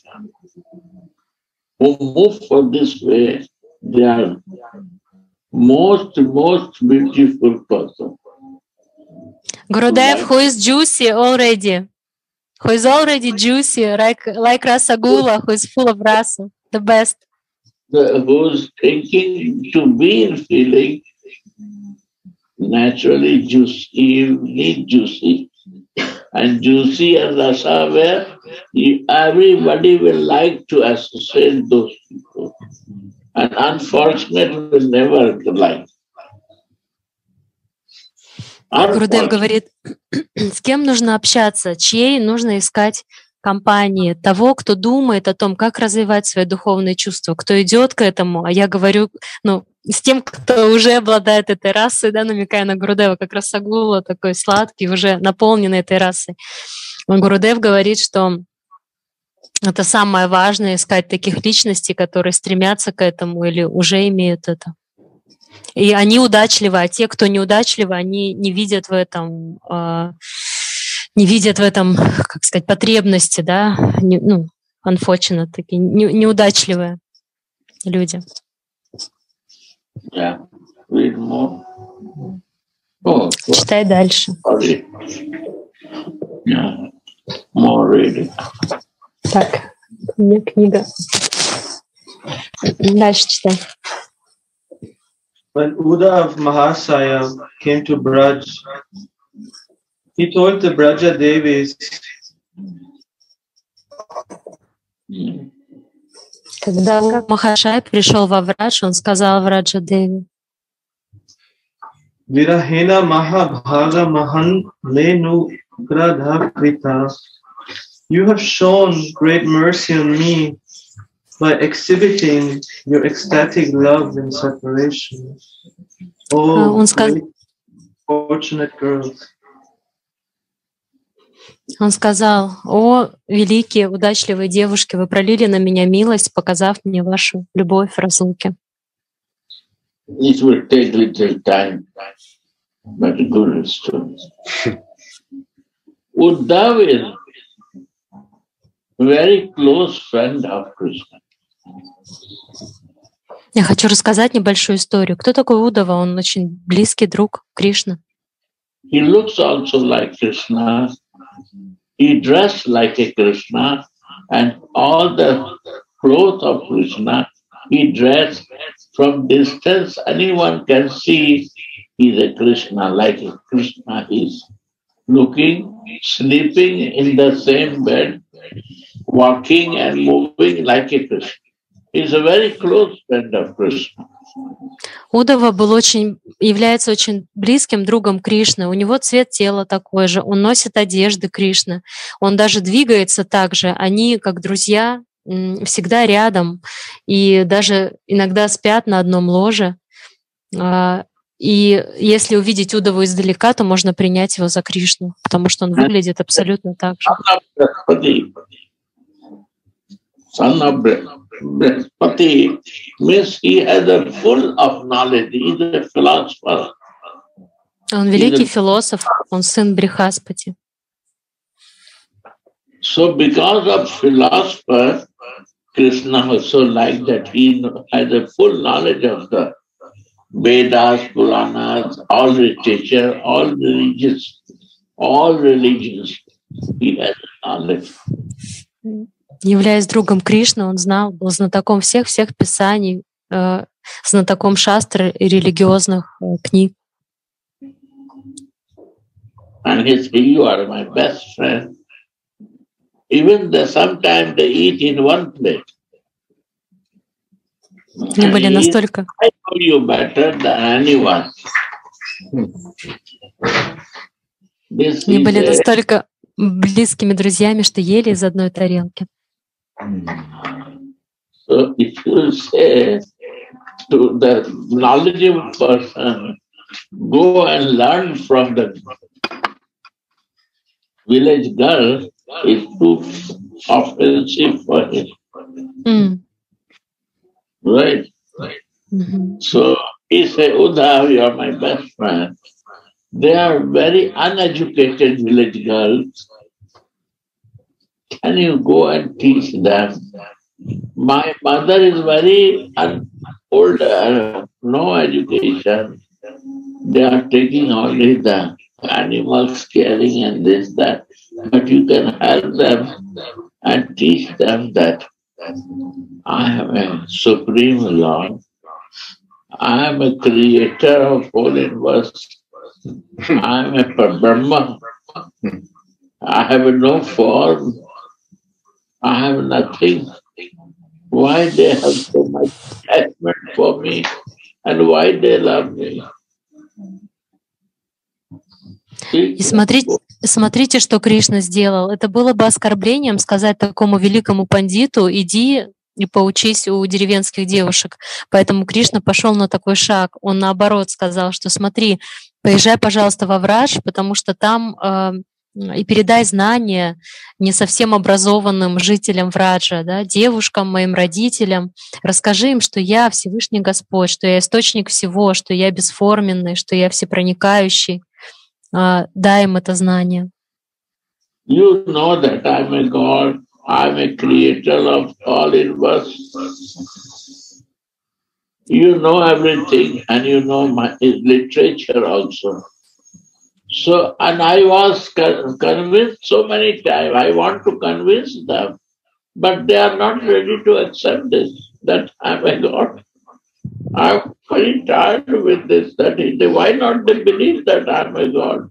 who move for this way. They are most, most beautiful person. Gurudev, who is juicy already, who is already juicy, like like rasagula, who is full of rasa, the best. The, who's thinking to be in feeling, naturally juicy, you need juicy. And juicy and rasa, where you, everybody will like to associate those people. And unfortunately, will never like. Гурудев говорит, с кем нужно общаться, чьей нужно искать компании, того, кто думает о том, как развивать свои духовные чувства, кто идет к этому, а я говорю, ну, с тем, кто уже обладает этой расой, да, намекая на Гурудева, как расагула, такой сладкий, уже наполненный этой расой. Гурудев говорит, что это самое важное, искать таких личностей, которые стремятся к этому или уже имеют это. И они удачливы, а те, кто неудачливы, они не видят в этом, э, не видят в этом, как сказать, потребности, да, не, ну, unfortunate, такие не, неудачливые люди. Yeah. Read more. Oh, Читай дальше. sorry. Yeah. More reading. Так, у меня книга. Дальше читай. When Uddhav Mahasaya came to Braj, he told the Braja Devis, Когда Махашай пришел во Врадж, он сказал Враджа Деви: Virahena Mahabhaga Mahan Lenu Gradha Krita, you have shown great mercy on me by exhibiting your ecstatic love in separation. Oh, Он сказал, great fortunate girls. он сказал: «О, великие, удачливые девушки, вы пролили на меня милость, показав мне вашу любовь в разлуке». It will take little time, but good story. Uddhav is very close friend of Krishna. Я хочу рассказать небольшую историю. Кто такой Удава? Он очень близкий друг Кришны. He looks also like Krishna. He dressed like a Krishna, and all the clothes of Krishna he dressed. From distance, anyone can see he's a Krishna, like a Krishna is. looking, sleeping in the same bed, walking and moving like a Krishna. He's a very close friend of Krishna. Удава был очень, является очень близким другом Кришны. У него цвет тела такой же, он носит одежды Кришны, он даже двигается так же. Они, как друзья, всегда рядом и даже иногда спят на одном ложе. И если увидеть Удаву издалека, то можно принять его за Кришну, потому что он выглядит абсолютно так же. Son of Brihaspati means he has a full of knowledge. He is a philosopher. Он великий философ, он сын Брихаспати. So because of philosopher, Krishna also like that he has a full knowledge of the Vedas, Puranas, all literature, all religions, all religions. He has knowledge. Являясь другом Кришны, он знал, был знатоком всех-всех писаний, э, знатоком шастры и религиозных э, книг. And he said, you are my best friend. Even the, sometimes they eat in one plate. Они были настолько... I know you better than anyone. Они были настолько близкими друзьями, что ели из одной тарелки. So if you say to the knowledgeable person, go and learn from the village girl, is too offensive for him. Mm. Right? Right. Mm-hmm. So he said, Uddhav, you are my best friend. They are very uneducated village girls. Can you go and teach them? My mother is very un- old, uh, no education. They are taking only the animals caring and this, that. But you can help them and teach them that I am a supreme Lord. I am a creator of whole universe. I am a Brahma. I have no form. I have nothing. Why they have so much attachment for me and why they love me? И смотрите, смотрите, что Кришна сделал. Это было бы оскорблением сказать такому великому пандиту: иди и поучись у деревенских девушек. Поэтому Кришна пошел на такой шаг. Он наоборот сказал, что смотри, поезжай, пожалуйста, во Врадж, потому что там э, и передай знания не совсем образованным жителям Враджа, да, девушкам, моим родителям. Расскажи им, что я Всевышний Господь, что я источник всего, что я бесформенный, что я всепроникающий. Uh, дай им это знание. You know that I'm a God, I'm a creator of all universe. You know everything and you know my literature also. So, and I was con- convinced so many times, I want to convince them, but they are not ready to accept this, that I'm a God. I'm very tired with this, that they, why not they believe that I'm a God?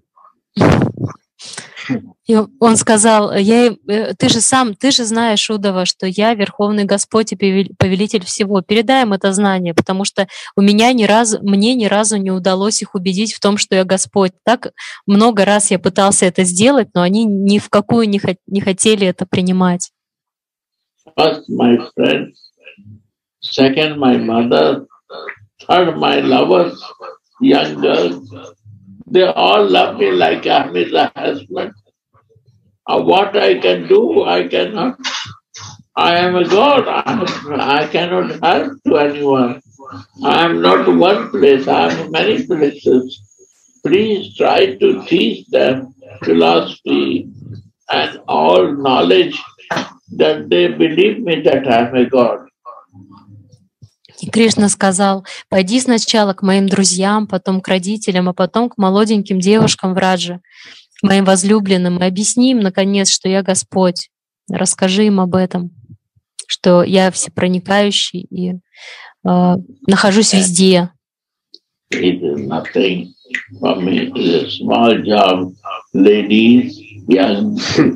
И он сказал, я, ты же сам, ты же знаешь, Удава, что я Верховный Господь и повелитель всего. Передай им это знание, потому что у меня ни разу, мне ни разу не удалось их убедить в том, что я Господь. Так много раз я пытался это сделать, но они ни в какую не, не хотели это принимать. First, my friends. Second, my mother. Third, my lovers, young girls. They all love me like I'm his husband. Uh, what I can do, I cannot. I am a God. I, I cannot help to anyone. I am not one place. I am many places. Please try to teach them philosophy and all knowledge that they believe me that I am a God. И Кришна сказал, пойди сначала к моим друзьям, потом к родителям, а потом к молоденьким девушкам в Радже, моим возлюбленным, и объясни им, наконец, что я Господь. Расскажи им об этом, что я всепроникающий и э, нахожусь везде. It is nothing for me. It is a small job ladies, young,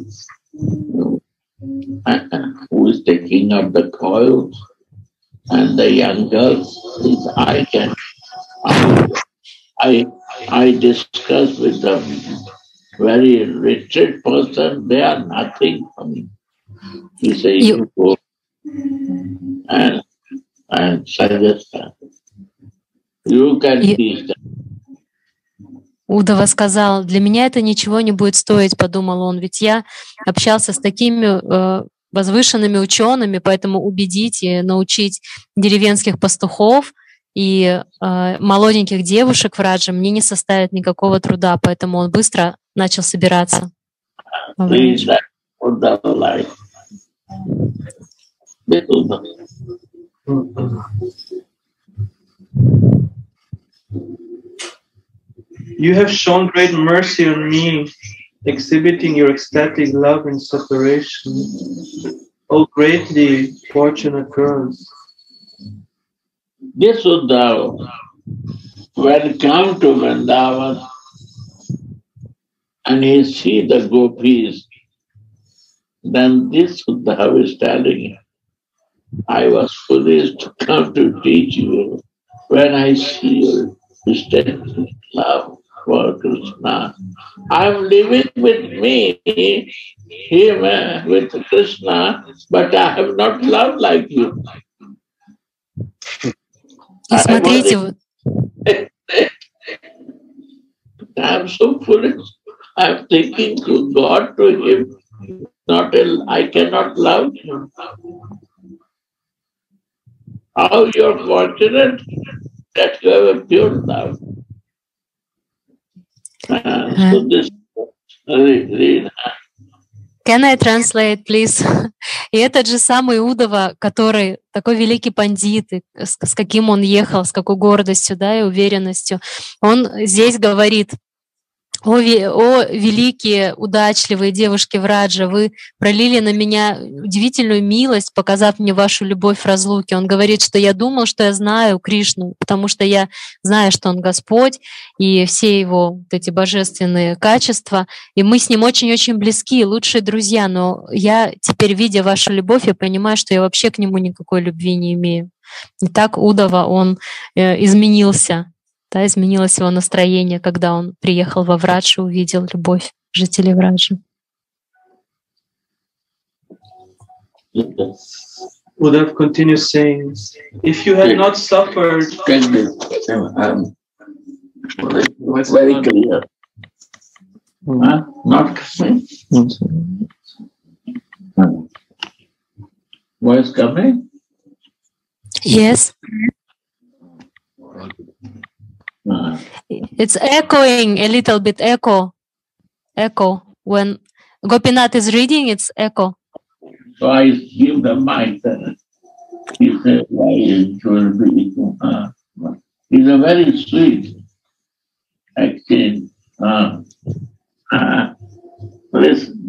who is taking up the coils, and the young girls, I can, I, I, I discuss with them very rigid person, they are nothing for me. He says, you, you go and, and suggest them. You can you, teach them. Удова сказал, для меня это ничего не будет стоить, подумал он, ведь я общался с такими э, возвышенными учеными, поэтому убедить и научить деревенских пастухов и э, молоденьких девушек в Радже мне не составит никакого труда, поэтому он быстро начал собираться. You have shown great mercy on me, exhibiting your ecstatic love in separation. Oh, greatly fortunate girls. This Uddhava, when come to Vrindavan and he see the gopis, then this Uddhava is telling him, I was foolish to come to teach you when I see your ecstatic love for Krishna. I am living with me, him uh, with Krishna, but I have not loved like you. И смотрите, I am so foolish. I am thinking to God, to him, not a, I cannot love him. How you are fortunate that you have a pure love. Uh, so this, read, read. Can I translate, please? И этот же самый Удова, который такой великий пандит, и с, с каким он ехал, с какой гордостью, да, и уверенностью, он здесь говорит: О, о, великие, удачливые девушки в Радже, вы пролили на меня удивительную милость, показав мне вашу любовь в разлуке. Он говорит, что я думал, что я знаю Кришну, потому что я знаю, что Он Господь, и все Его вот эти божественные качества, и мы с Ним очень-очень близки, лучшие друзья, но я теперь, видя вашу любовь, я понимаю, что я вообще к Нему никакой любви не имею. И так Удова, он э, изменился. Да, изменилось его настроение, когда он приехал во Врадж и увидел любовь жителей Враджи. Uddhava continues saying, if you had not suffered... Um, very clear. Huh? Not coming? Voice coming? Yes. Uh, it's echoing a little bit, echo, echo. When Gopinath is reading, it's echo. So I give the mic. Uh, he said, why it will be? Uh, it's a very sweet exchange. Uh, uh, listen.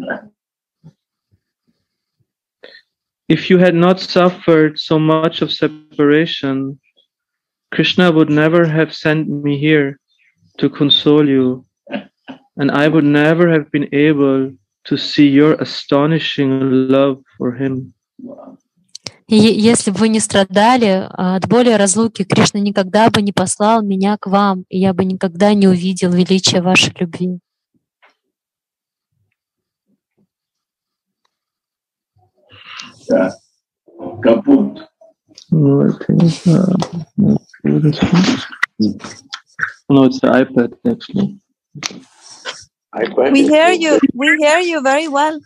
If you had not suffered so much of separation, Krishna would never have sent me here to console you, and I would never have been able to see your astonishing love for him. И если бы вы не страдали от боли разлуки, Кришна никогда бы не послал меня к вам, и я бы никогда не увидел величия вашей любви. Yeah. Kaput. No, I think, uh, no, it's the iPad actually. iPad We hear you. We hear you very well.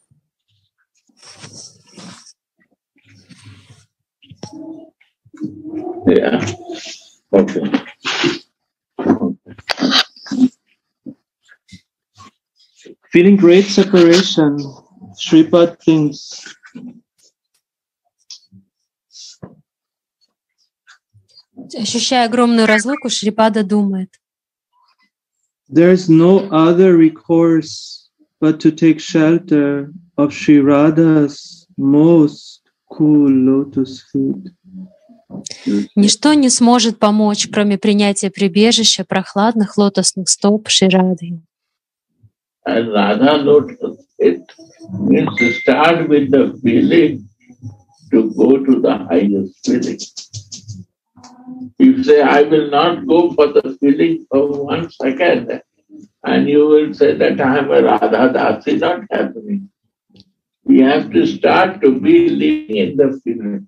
Yeah. Okay. Feeling great separation, Shripad thinks. Ощущая огромную разлуку, Шрипада думает: There is no other recourse but to take shelter of Sri Radha's most cool lotus feet. ничто не сможет помочь, кроме принятия прибежища прохладных лотосных стоп Шри Рады. And Radha noticed it means to start with the feeling to go to the highest feeling. You say, I will not go for the feeling for one second, and you will say that I am a Radha Dasi, not happening. We have to start to be living in the feeling.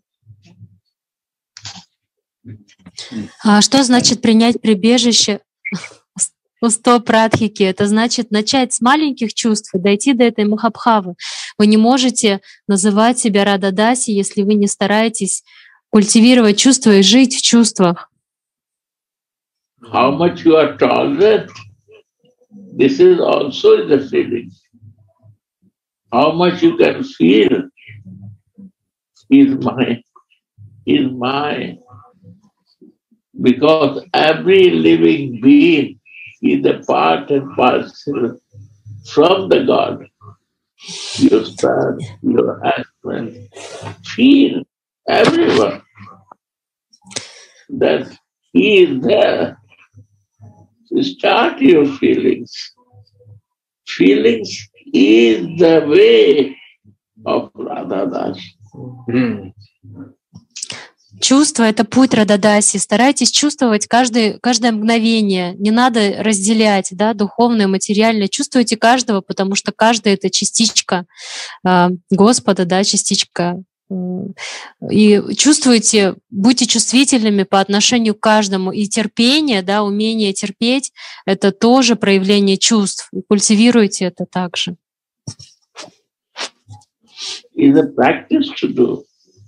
А что значит принять прибежище у сто прадхики? Это значит начать с маленьких чувств и дойти до этой махабхавы. Вы не можете называть себя Рададаси, если вы не стараетесь культивировать чувства и жить в чувствах. How much you are tolerant, this is also the feeling. How much you can feel is mine, is mine. Because every living being is a part and parcel from the God. Your son, your husband, feel everyone that he is there. Start your feelings. Feelings is the way of Radha Das. Mm. Чувство — это путь Рададаси. Старайтесь чувствовать каждое, каждое мгновение. Не надо разделять, да, духовное, материальное. Чувствуйте каждого, потому что каждый — это частичка э, Господа, да, частичка. И чувствуйте, будьте чувствительными по отношению к каждому. И терпение, да, умение терпеть — это тоже проявление чувств. И культивируйте это также. Is a practice to do.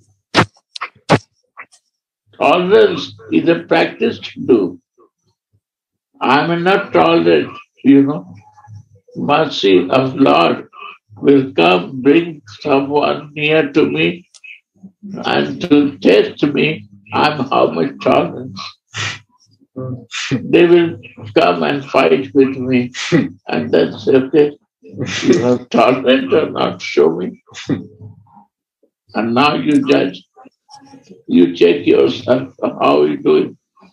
Tolerance is a practice to do. I am not tolerant, you know. Mercy of Lord will come, bring someone near to me and to test me, I'm how much tolerance. They will come and fight with me and then say, okay, you have tolerant or not, show me. And now you judge. You check yourself, how you doing.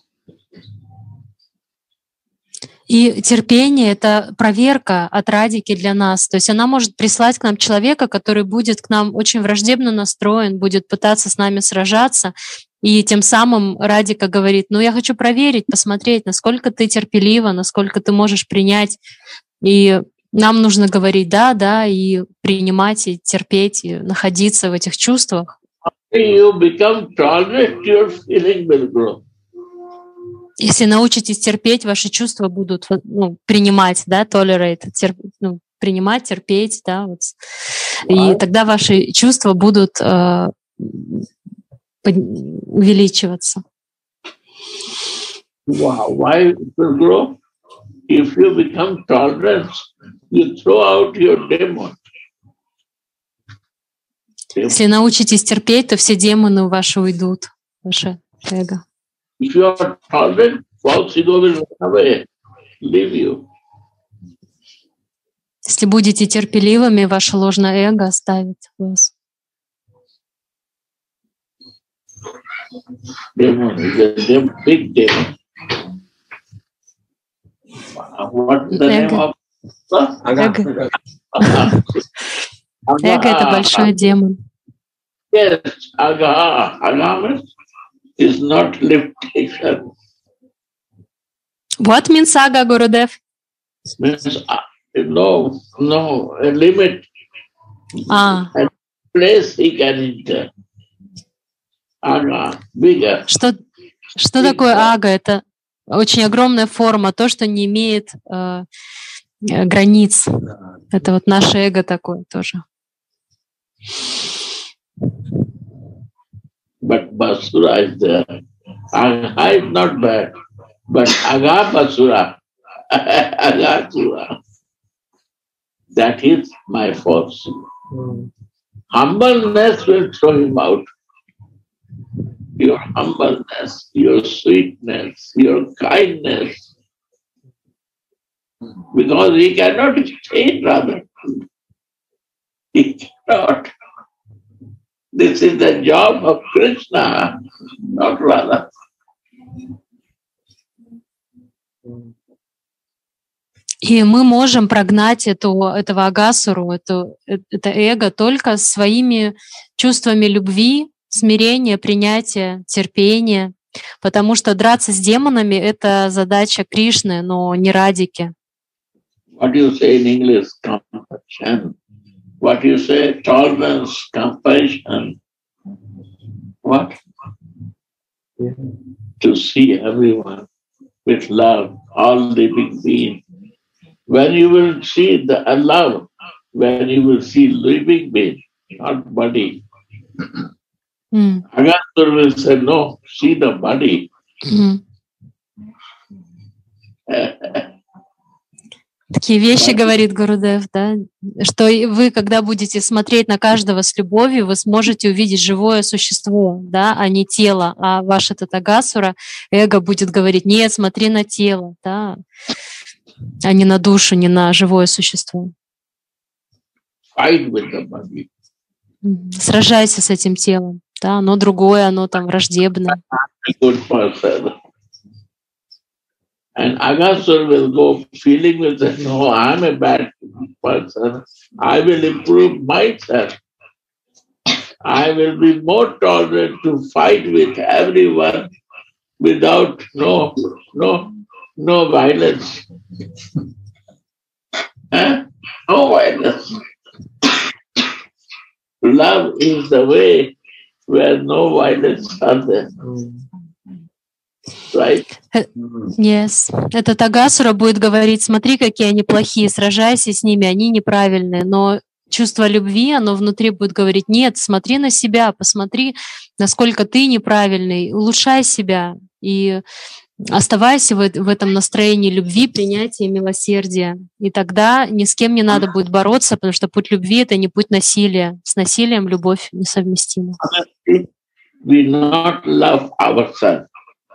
И терпение — это проверка от Радики для нас. То есть она может прислать к нам человека, который будет к нам очень враждебно настроен, будет пытаться с нами сражаться. И тем самым Радика говорит, ну я хочу проверить, посмотреть, насколько ты терпелива, насколько ты можешь принять. И нам нужно говорить «да», «да», и принимать, и терпеть, и находиться в этих чувствах. You become tolerant, your feeling will grow. Если научитесь терпеть, ваши чувства будут, ну, принимать, да, tolerate, терп, ну, принимать, терпеть, да, вот. Wow. И тогда ваши чувства будут э, увеличиваться. Wow, why it will grow? If you become tolerant, you throw out your demon. Если научитесь терпеть, то все демоны ваши уйдут, ваше эго. If you are tolerant, false ego will run away, leave you. Если будете терпеливыми, ваше ложное эго оставит вас. Demon is a demon, big demon. What is the name of? Эго. Эго — это большой демон. Yes, aga, aga is not limitation. What means aga, Gurudev? Means uh, no, no a limit. А. A place he can enter. Aga, bigger. Что, что такое ага? Это очень огромная форма, то, что не имеет э, границ. Это вот наше эго такое тоже. But Basura is there. Aga is not bad, but Aga Basura, Aga Sura, that is my force. Mm. Humbleness will throw him out. Your humbleness, your sweetness, your kindness, because he cannot change Radha. He cannot. This is the job of Krishna, not Radha. И мы можем прогнать эту, этого агасуру, эту, это эго только своими чувствами любви, смирения, принятия, терпения. Потому что драться с демонами — это задача Кришны, но не Радики. What you say in English, compassion. What you say, tolerance, compassion. What? To see everyone with love, all living beings. When you will see the love, when you will see living beings, not body. Mm. Agasur will say, no, see the body. Mm. Такие вещи говорит Гурудев, да, что вы, когда будете смотреть на каждого с любовью, вы сможете увидеть живое существо, да, а не тело. А ваш этот агасура, эго будет говорить: нет, смотри на тело, да, а не на душу, не на живое существо. Fight with the body. Сражайся с этим телом, да, оно другое, оно там враждебное. Good person. And Agasur will go feeling with that, no, I'm a bad person. I will improve myself. I will be more tolerant to fight with everyone without no, no, no violence. Huh? No violence. Love is the way where no violence is there. Right? Yes. Этот агасура будет говорить: смотри, какие они плохие, сражайся с ними, они неправильные. Но чувство любви, оно внутри будет говорить: нет, смотри на себя, посмотри, насколько ты неправильный, улучшай себя и оставайся в, в этом настроении любви, принятия, милосердия. И тогда ни с кем не надо будет бороться, потому что путь любви — это не путь насилия. С насилием любовь несовместима. We not love ourselves.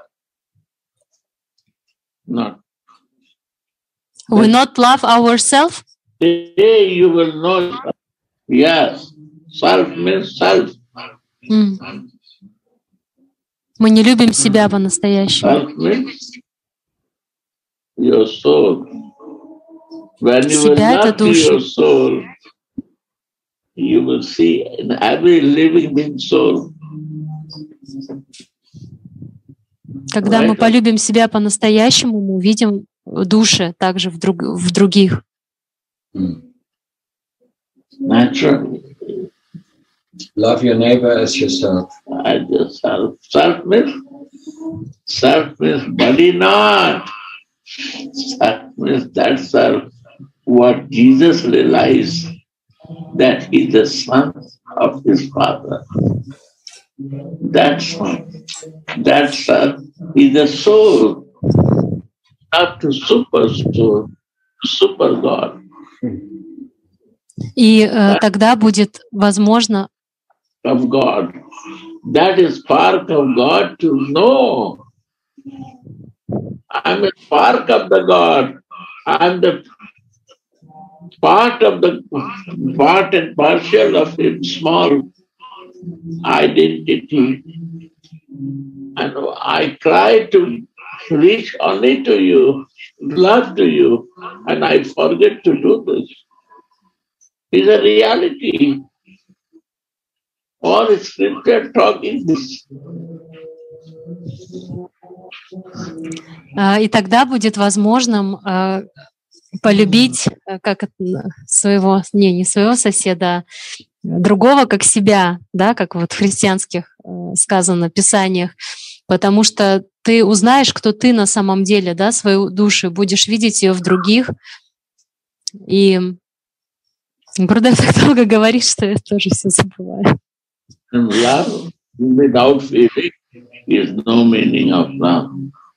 Not. We not love ourselves? Today you will know, yes, self means self. Mm. Мы не любим себя по-настоящему. Self means your soul. When you will Себя — это love душа. your soul, you will see in every living being soul. Когда мы полюбим себя по-настоящему, мы увидим души также в, друг, в других. Naturally. Love your neighbor as yourself. As yourself. Self means, self means body not. Self means that self. What Jesus realized, that he is the son of his father. That son, that son is the soul, up to super soul, super God. И э, тогда будет возможно of God. That is spark of God to know. I'm a spark of the God. I'm the part of the part and partial of His small identity. And I try to reach only to you, love to you, and I forget to do this. It's a reality. All scripture talking this. И тогда будет возможным полюбить как своего, не, не своего соседа, а другого как себя, да, как вот в христианских сказано в Писаниях, потому что ты узнаешь, кто ты на самом деле, да, свою душу, будешь видеть ее в других. И Гурудев так долго говорит, что я тоже все забываю. Love without feeling is no meaning of love.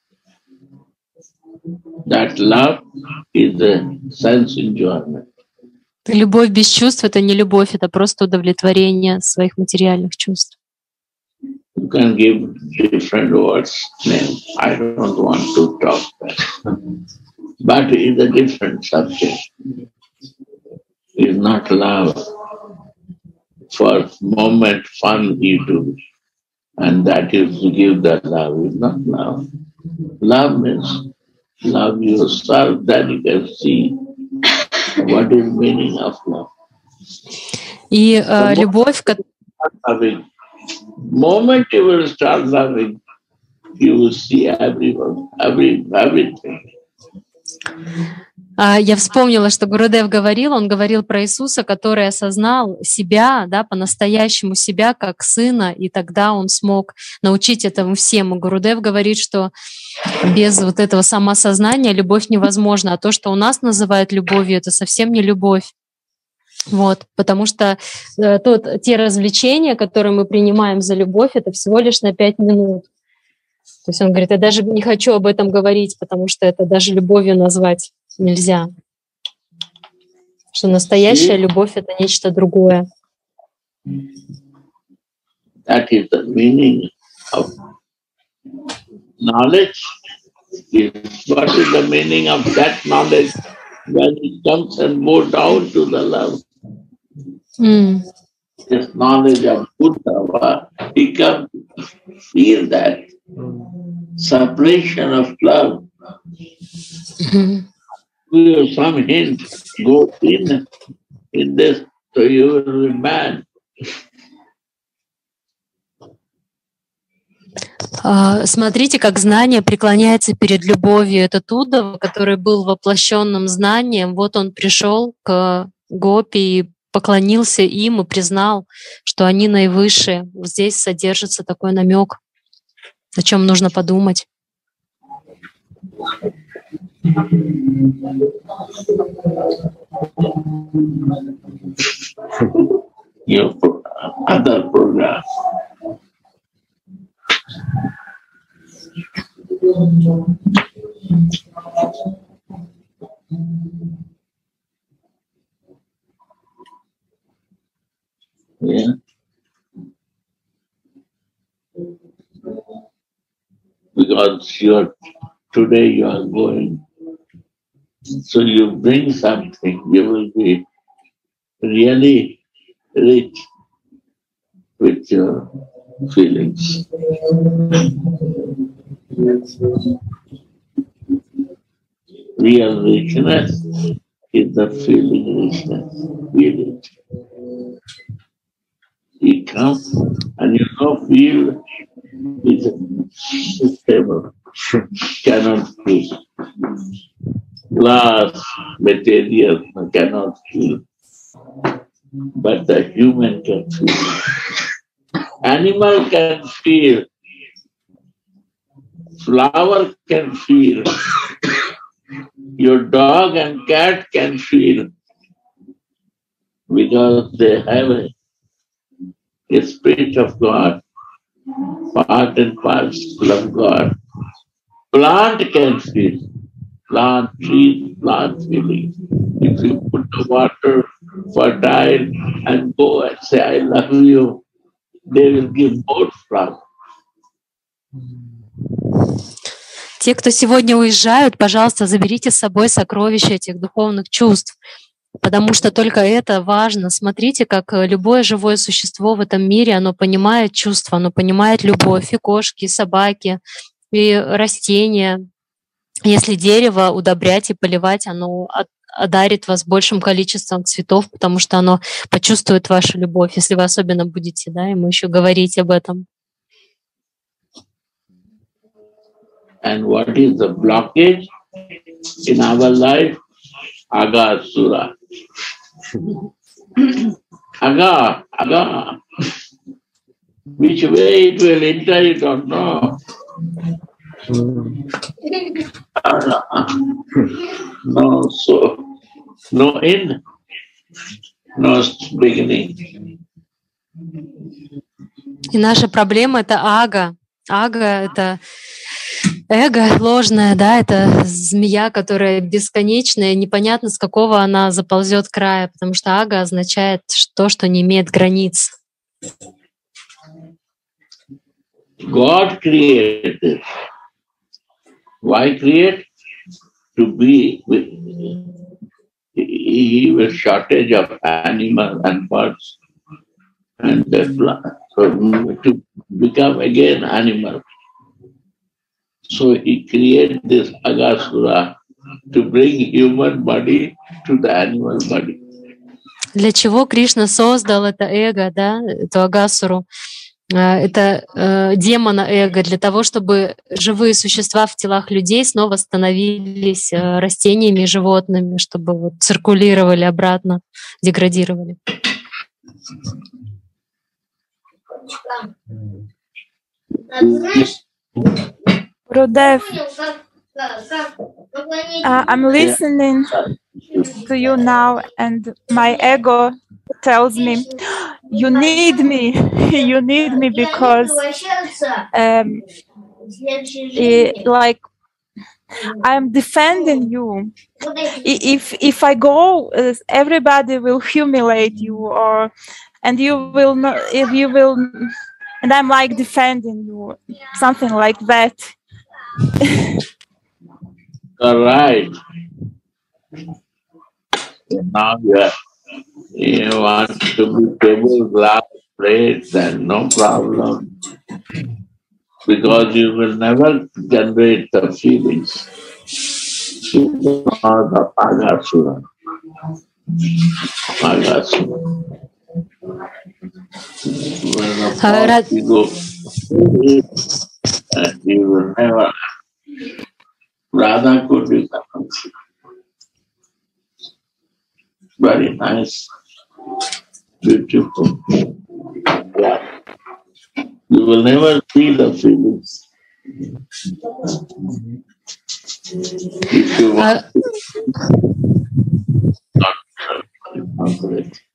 That love is a sense enjoyment. Любовь без чувств — это не любовь, это просто удовлетворение своих материальных чувств. You can give different words names. I don't want to talk that. But it's a different subject. It's not love. For moment fun you do. And that is to give that love. It's not love. Love means love yourself, then you can see what is meaning of love. И э, любовь, как... Loving. Moment you will start loving, you will see everyone, every, everything. Я вспомнила, что Гурудев говорил, он говорил про Иисуса, который осознал себя, да, по-настоящему себя как сына, и тогда он смог научить этому всем. И Гурудев говорит, что без вот этого самоосознания любовь невозможна, а то, что у нас называют любовью, это совсем не любовь. Вот, потому что э, тот, те развлечения, которые мы принимаем за любовь, это всего лишь на пять минут. То есть он говорит, я даже не хочу об этом говорить, потому что это даже любовью назвать нельзя. Что настоящая любовь — это нечто другое. That is the meaning of knowledge. What is the meaning of that knowledge when it comes and goes down to the love? Mm. This knowledge of Buddha, he comes to feel that separation of love. Mm-hmm. With some hint, go in in this, so you will be mad. Смотрите, как знание преклоняется перед любовью. Это Уддхава, который был воплощенным знанием. Вот он пришел к гопи и поклонился им и признал, что они наивысшие. Здесь содержится такой намек, о чем нужно подумать. Your other program. Yeah. Because you're today you are going, so you bring something, you will be really rich with your feelings. Real richness is the feeling richness. Feel it. You come and you know feel is stable. Cannot feel. Glass, material cannot feel. But the human can feel. Animal can feel. Flower can feel. Your dog and cat can feel. Because they have a, a spirit of God, part and parcel of God. Plant can feel. Plant, trees, plant feeling. If you put the water, fertile, and go and say, I love you, they will give more flower. Те, кто сегодня уезжают, пожалуйста, заберите с собой сокровища этих духовных чувств, потому что только это важно. Смотрите, как любое живое существо в этом мире, оно понимает чувства, оно понимает любовь, и кошки, и собаки, и растения. Если дерево удобрять и поливать, оно одарит вас большим количеством цветов, потому что оно почувствует вашу любовь, если вы особенно будете, да, ему еще говорить об этом. And what is the blockage in our life? Aga Sura. Aga, Aga. Which way it will enter, you don't know. No, so, no end, no beginning. И наша проблема — это ага. Ага — это эго ложное, да, это змея, которая бесконечная, непонятно, с какого она заползет края, потому что ага означает то, что не имеет границ. God created. Why create? To be with. He was shortage of animals and birds, and the, so to become again animal. So he created this Aghasura to bring human body to the animal body. Для чего Кришна создал это эго, да, эту Агасуру, это э, демона эго, для того, чтобы живые существа в телах людей снова становились э, растениями и животными, чтобы вот циркулировали обратно, деградировали. Gurudev, uh, I'm listening to you now, and my ego tells me, you need me, you need me because um, it, like I'm defending you. If if I go, uh, everybody will humiliate you, or and you will not. If you will, and I'm like defending you, something like that. All right. Now you, are, you want to be table, glass, plate, then no problem. Because you will never generate the feelings. You are the Aghasura. Aghasura. When the thought you go, and you will never. Radha could be the very nice, beautiful. Yeah. You will never feel the feelings. If you want to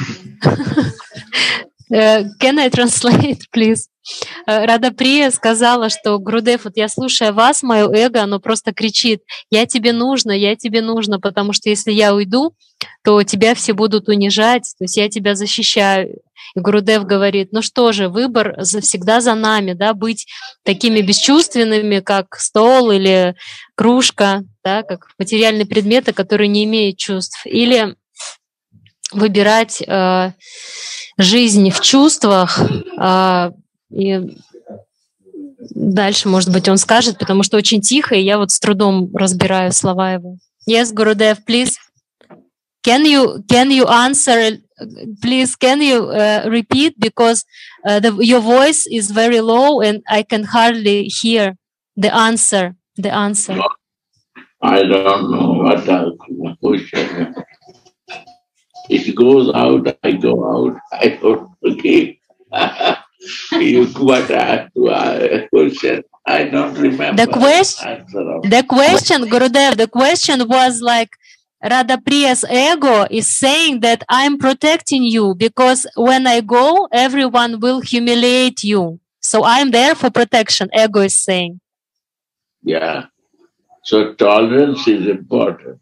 Uh, can I translate, please? Uh, Радаприя сказала, что Гурудев, вот я слушая вас, мое эго, оно просто кричит: я тебе нужно, я тебе нужно, потому что если я уйду, то тебя все будут унижать, то есть я тебя защищаю. И Гурудев говорит: ну что же, выбор всегда за нами, да, быть такими бесчувственными, как стол или кружка, да, как материальные предметы, которые не имеют чувств, или выбирать э, жизнь в чувствах. Э, и дальше, может быть, он скажет, потому что очень тихо, и я вот с трудом разбираю слова его. Yes, Gurudev, please. Can you can you answer? Please, can you uh, repeat, because uh, the, your voice is very low and I can hardly hear the answer. The answer. I don't know what the question. It goes out, I go out, I don't forget. You what ask a question? I don't remember. The question, the question, Gurudev, the question was like, Radhapriya's ego is saying that I'm protecting you because when I go, everyone will humiliate you. So I'm there for protection, ego is saying. Yeah. So tolerance is important.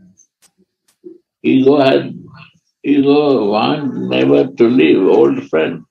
Ego has, ego wants never to leave, old friend.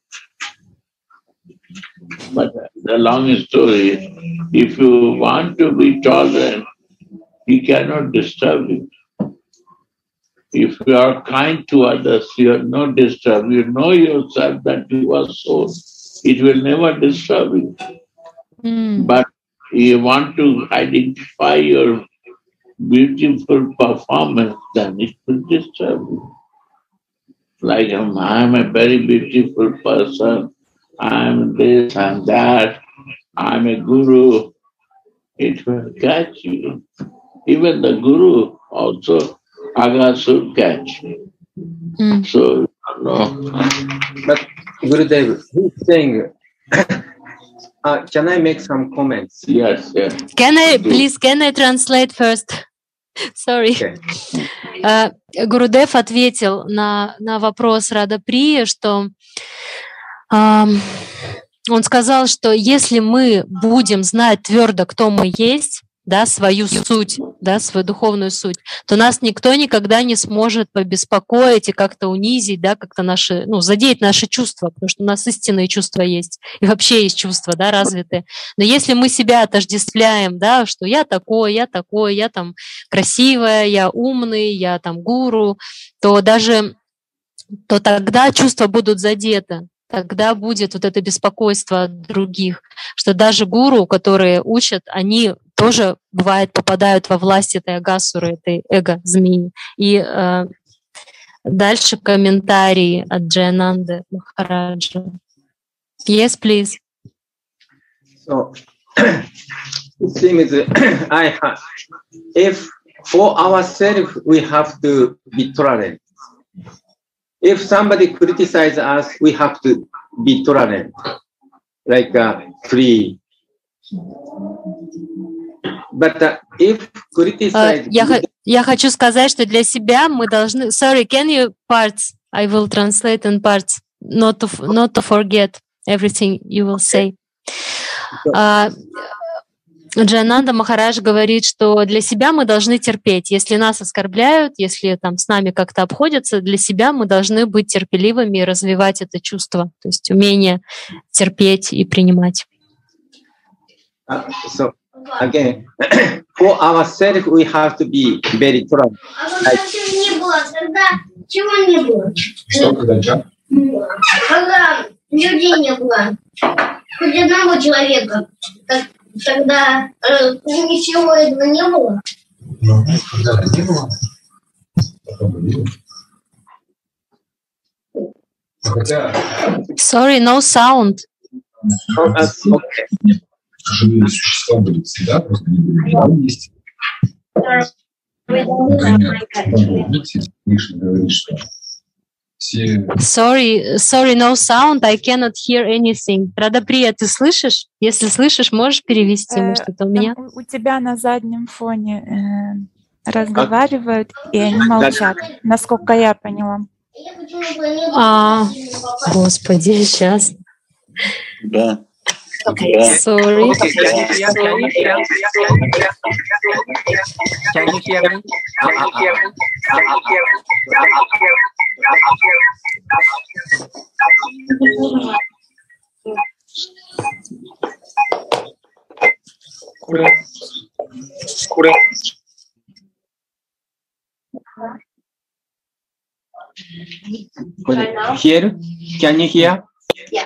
But the long story is, if you want to be tolerant, he cannot disturb you. If you are kind to others, you are not disturbed. You know yourself that you are soul. It will never disturb you. Mm. But you want to identify your beautiful performance, then it will disturb you. Like, um, I am a very beautiful person. I am this and that. I am a guru. It will catch you. Even the guru also, Aghasura catch. Mm. So, no. But Gurudev, he's saying, uh, can I make some comments? Yes, yes. Can I, please, can I translate first? Sorry. Okay. Uh, Гурудев ответил на, на вопрос Радаприи, что uh, он сказал, что если мы будем знать твердо, кто мы есть, да, свою суть, да, свою духовную суть, то нас никто никогда не сможет побеспокоить и как-то унизить, да, как-то наши, ну, задеть наши чувства, потому что у нас истинные чувства есть, и вообще есть чувства, да, развитые. Но если мы себя отождествляем, да, что я такой, я такой, я там красивая, я умный, я там гуру, то даже, то тогда чувства будут задеты. тогда будет вот это беспокойство от других, что даже гуру, которые учат, они тоже, бывает, попадают во власть этой агасуры, этой эго-змеи. И э, дальше комментарий от Джаянанды Махараджа. Yes, please. So, it seems I have, if for ourselves we have to be tolerant. If somebody criticizes us, we have to be tolerant, like uh, free. But uh, if criticize, uh, я, я хочу сказать, что для себя мы должны. Sorry, can you parts? I will translate in parts, not to not to forget everything you will say. Uh, Джаянанда Махарадж говорит, что для себя мы должны терпеть. Если нас оскорбляют, если там с нами как-то обходятся, для себя мы должны быть терпеливыми и развивать это чувство, то есть умение терпеть и принимать. Uh, so again, for ourselves we have to be very tolerant. А вот не было, тогда чего не было? Что, когда что? Когда людей не было, хоть одного человека. Тогда э, ничего этого не было. Ну, когда не было, потом было. Хотя... Sorry, no sound. Okay. Живые существа были всегда, просто не были. Там есть. Например, видите, Кришна говорит, что все... Sorry, sorry, no sound, I cannot hear anything. Радаприя, ты слышишь? Если слышишь, можешь перевести, может, это у меня? У, у тебя на заднем фоне э, разговаривают, и они молчат, насколько я поняла. А, господи, сейчас. Да. Okay, sorry. Okay, can you hear, can you hear, can you hear me? Can you hear me? Can you hear me? Here? Can you hear? Yeah.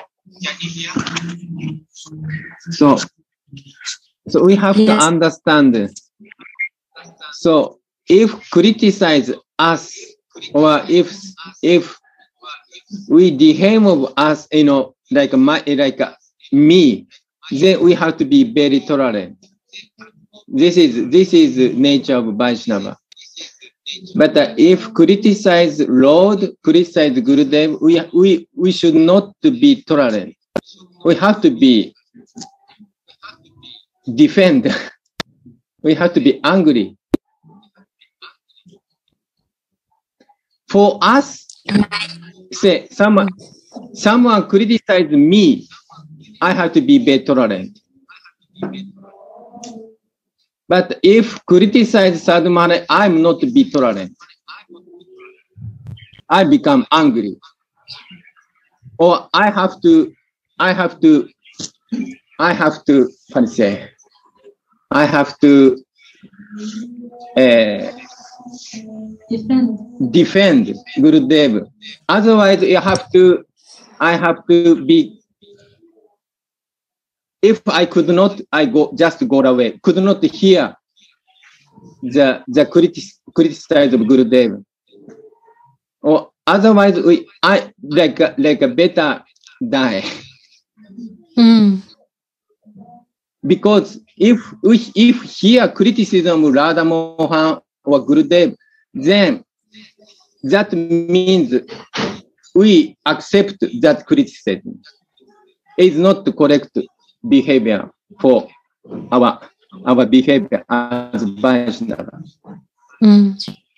So, so we have Yes. to understand. So, if criticize us, or if if we behave of us, you know, like my like me, then we have to be very tolerant. This is this is the nature of Vaishnava. But uh, if criticize Lord, criticize Gurudev, we we we should not be tolerant. We have to be defend. We have to be angry. For us, say someone someone criticize me, I have to be very tolerant. But if criticize Sadhumara, I'm not to be tolerant. I become angry. Or I have to, I have to, I have to, how to say, I have to uh, defend. defend Gurudev. Otherwise, you have to, I have to be, if I could not, I go just go away. Could not hear the the critic, criticize of Gurudev. Or otherwise, we I like like a better die. Mm. Because if we if hear criticism of Radha Mohan or Gurudev, then that means we accept that criticism. It's not correct behavior for our our behavior as Vaishnava. Mm.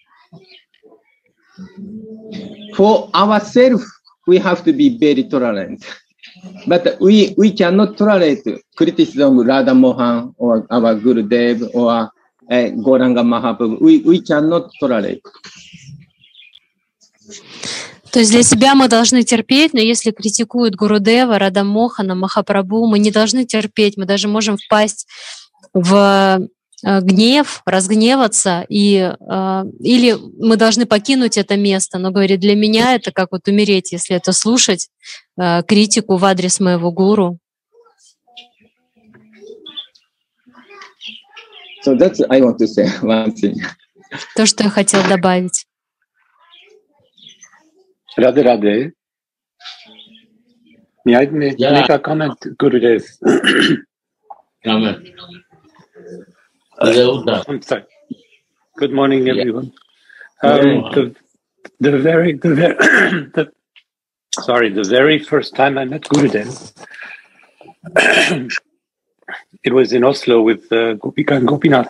For ourselves, we have to be very tolerant. But we, we cannot tolerate criticism of Radha Mohan or our Gurudev or uh, Gauranga Mahaprabhu. We, we cannot tolerate. То есть для себя мы должны терпеть, но если критикуют Гурудева, Рада Мохана, Махапрабху, мы не должны терпеть, мы даже можем впасть в гнев, разгневаться, и, или мы должны покинуть это место. Но, говорит, для меня это как вот умереть, если это слушать критику в адрес моего гуру. So that's I want to say one thing. То, что я хотел добавить. Radhe Radhe. May I make, Yeah. make a comment, Gurudev? Comment. Uda. I'm sorry. Good morning, everyone. Good Um, morning. the, the very, the very, the, sorry, the very first time I met Gurudev, it was in Oslo with uh, Gopika and Gopinath.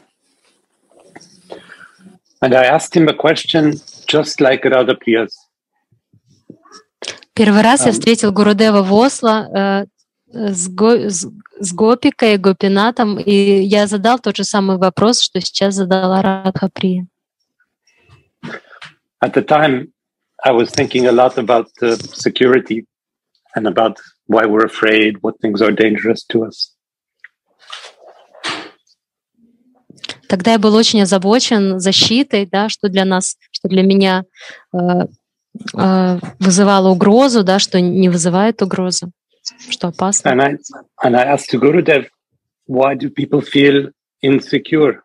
And I asked him a question just like Radhapriya's. Первый раз я Um, встретил Гурудева в Осло э, с, Го, с, с Гопикой и Гопинатом, и я задал тот же самый вопрос, что сейчас задала Радхаприя. At the time, I was thinking a lot about uh, security and about why we're afraid, what things are dangerous to us. Тогда я был очень озабочен защитой, да, что для нас, что для меня э, э, вызывало угрозу, да, что не вызывает угрозу, что опасно. And I, and I asked Gurudev, why do people feel insecure?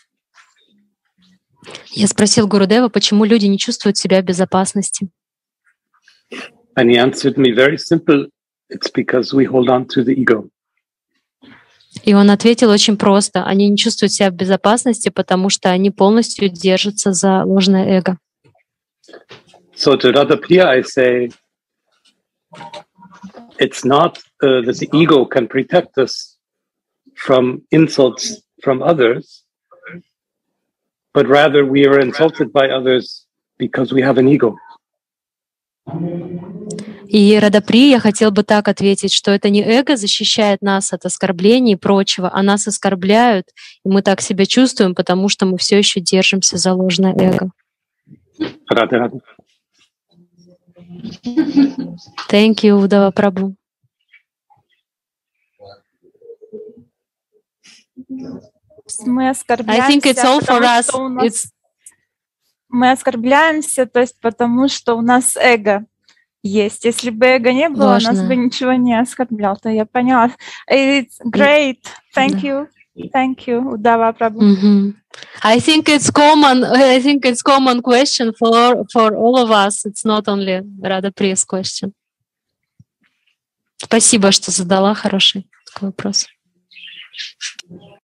Я спросил Гурудева, почему люди не чувствуют себя в безопасности. And he answered me very simple, it's because we hold on to the ego. И он ответил очень просто. Они не чувствуют себя в безопасности, потому что они полностью держатся за ложное эго. So to Radhapriya, I say, it's not uh, that the ego can protect us from insults from others, but rather we are insulted by others because we have an ego. И Радапри, я хотел бы так ответить, что это не эго защищает нас от оскорблений и прочего, а нас оскорбляют, и мы так себя чувствуем, потому что мы все еще держимся за ложное эго. Radhe Radhe. Thank you, Удава Прабху. Мы I think it's оскорбляемся, all for потому us. что у нас... It's... Мы оскорбляемся, то есть потому что у нас эго есть. Если бы эго не было, Важно. нас бы ничего не оскорблял. То я поняла. It's great. Thank Да. you. Thank you, Удава Прабху. Mhm. I think it's common. I think it's common question for for all of us. It's not only Radhapriya's question. Спасибо, что задала хороший такой вопрос.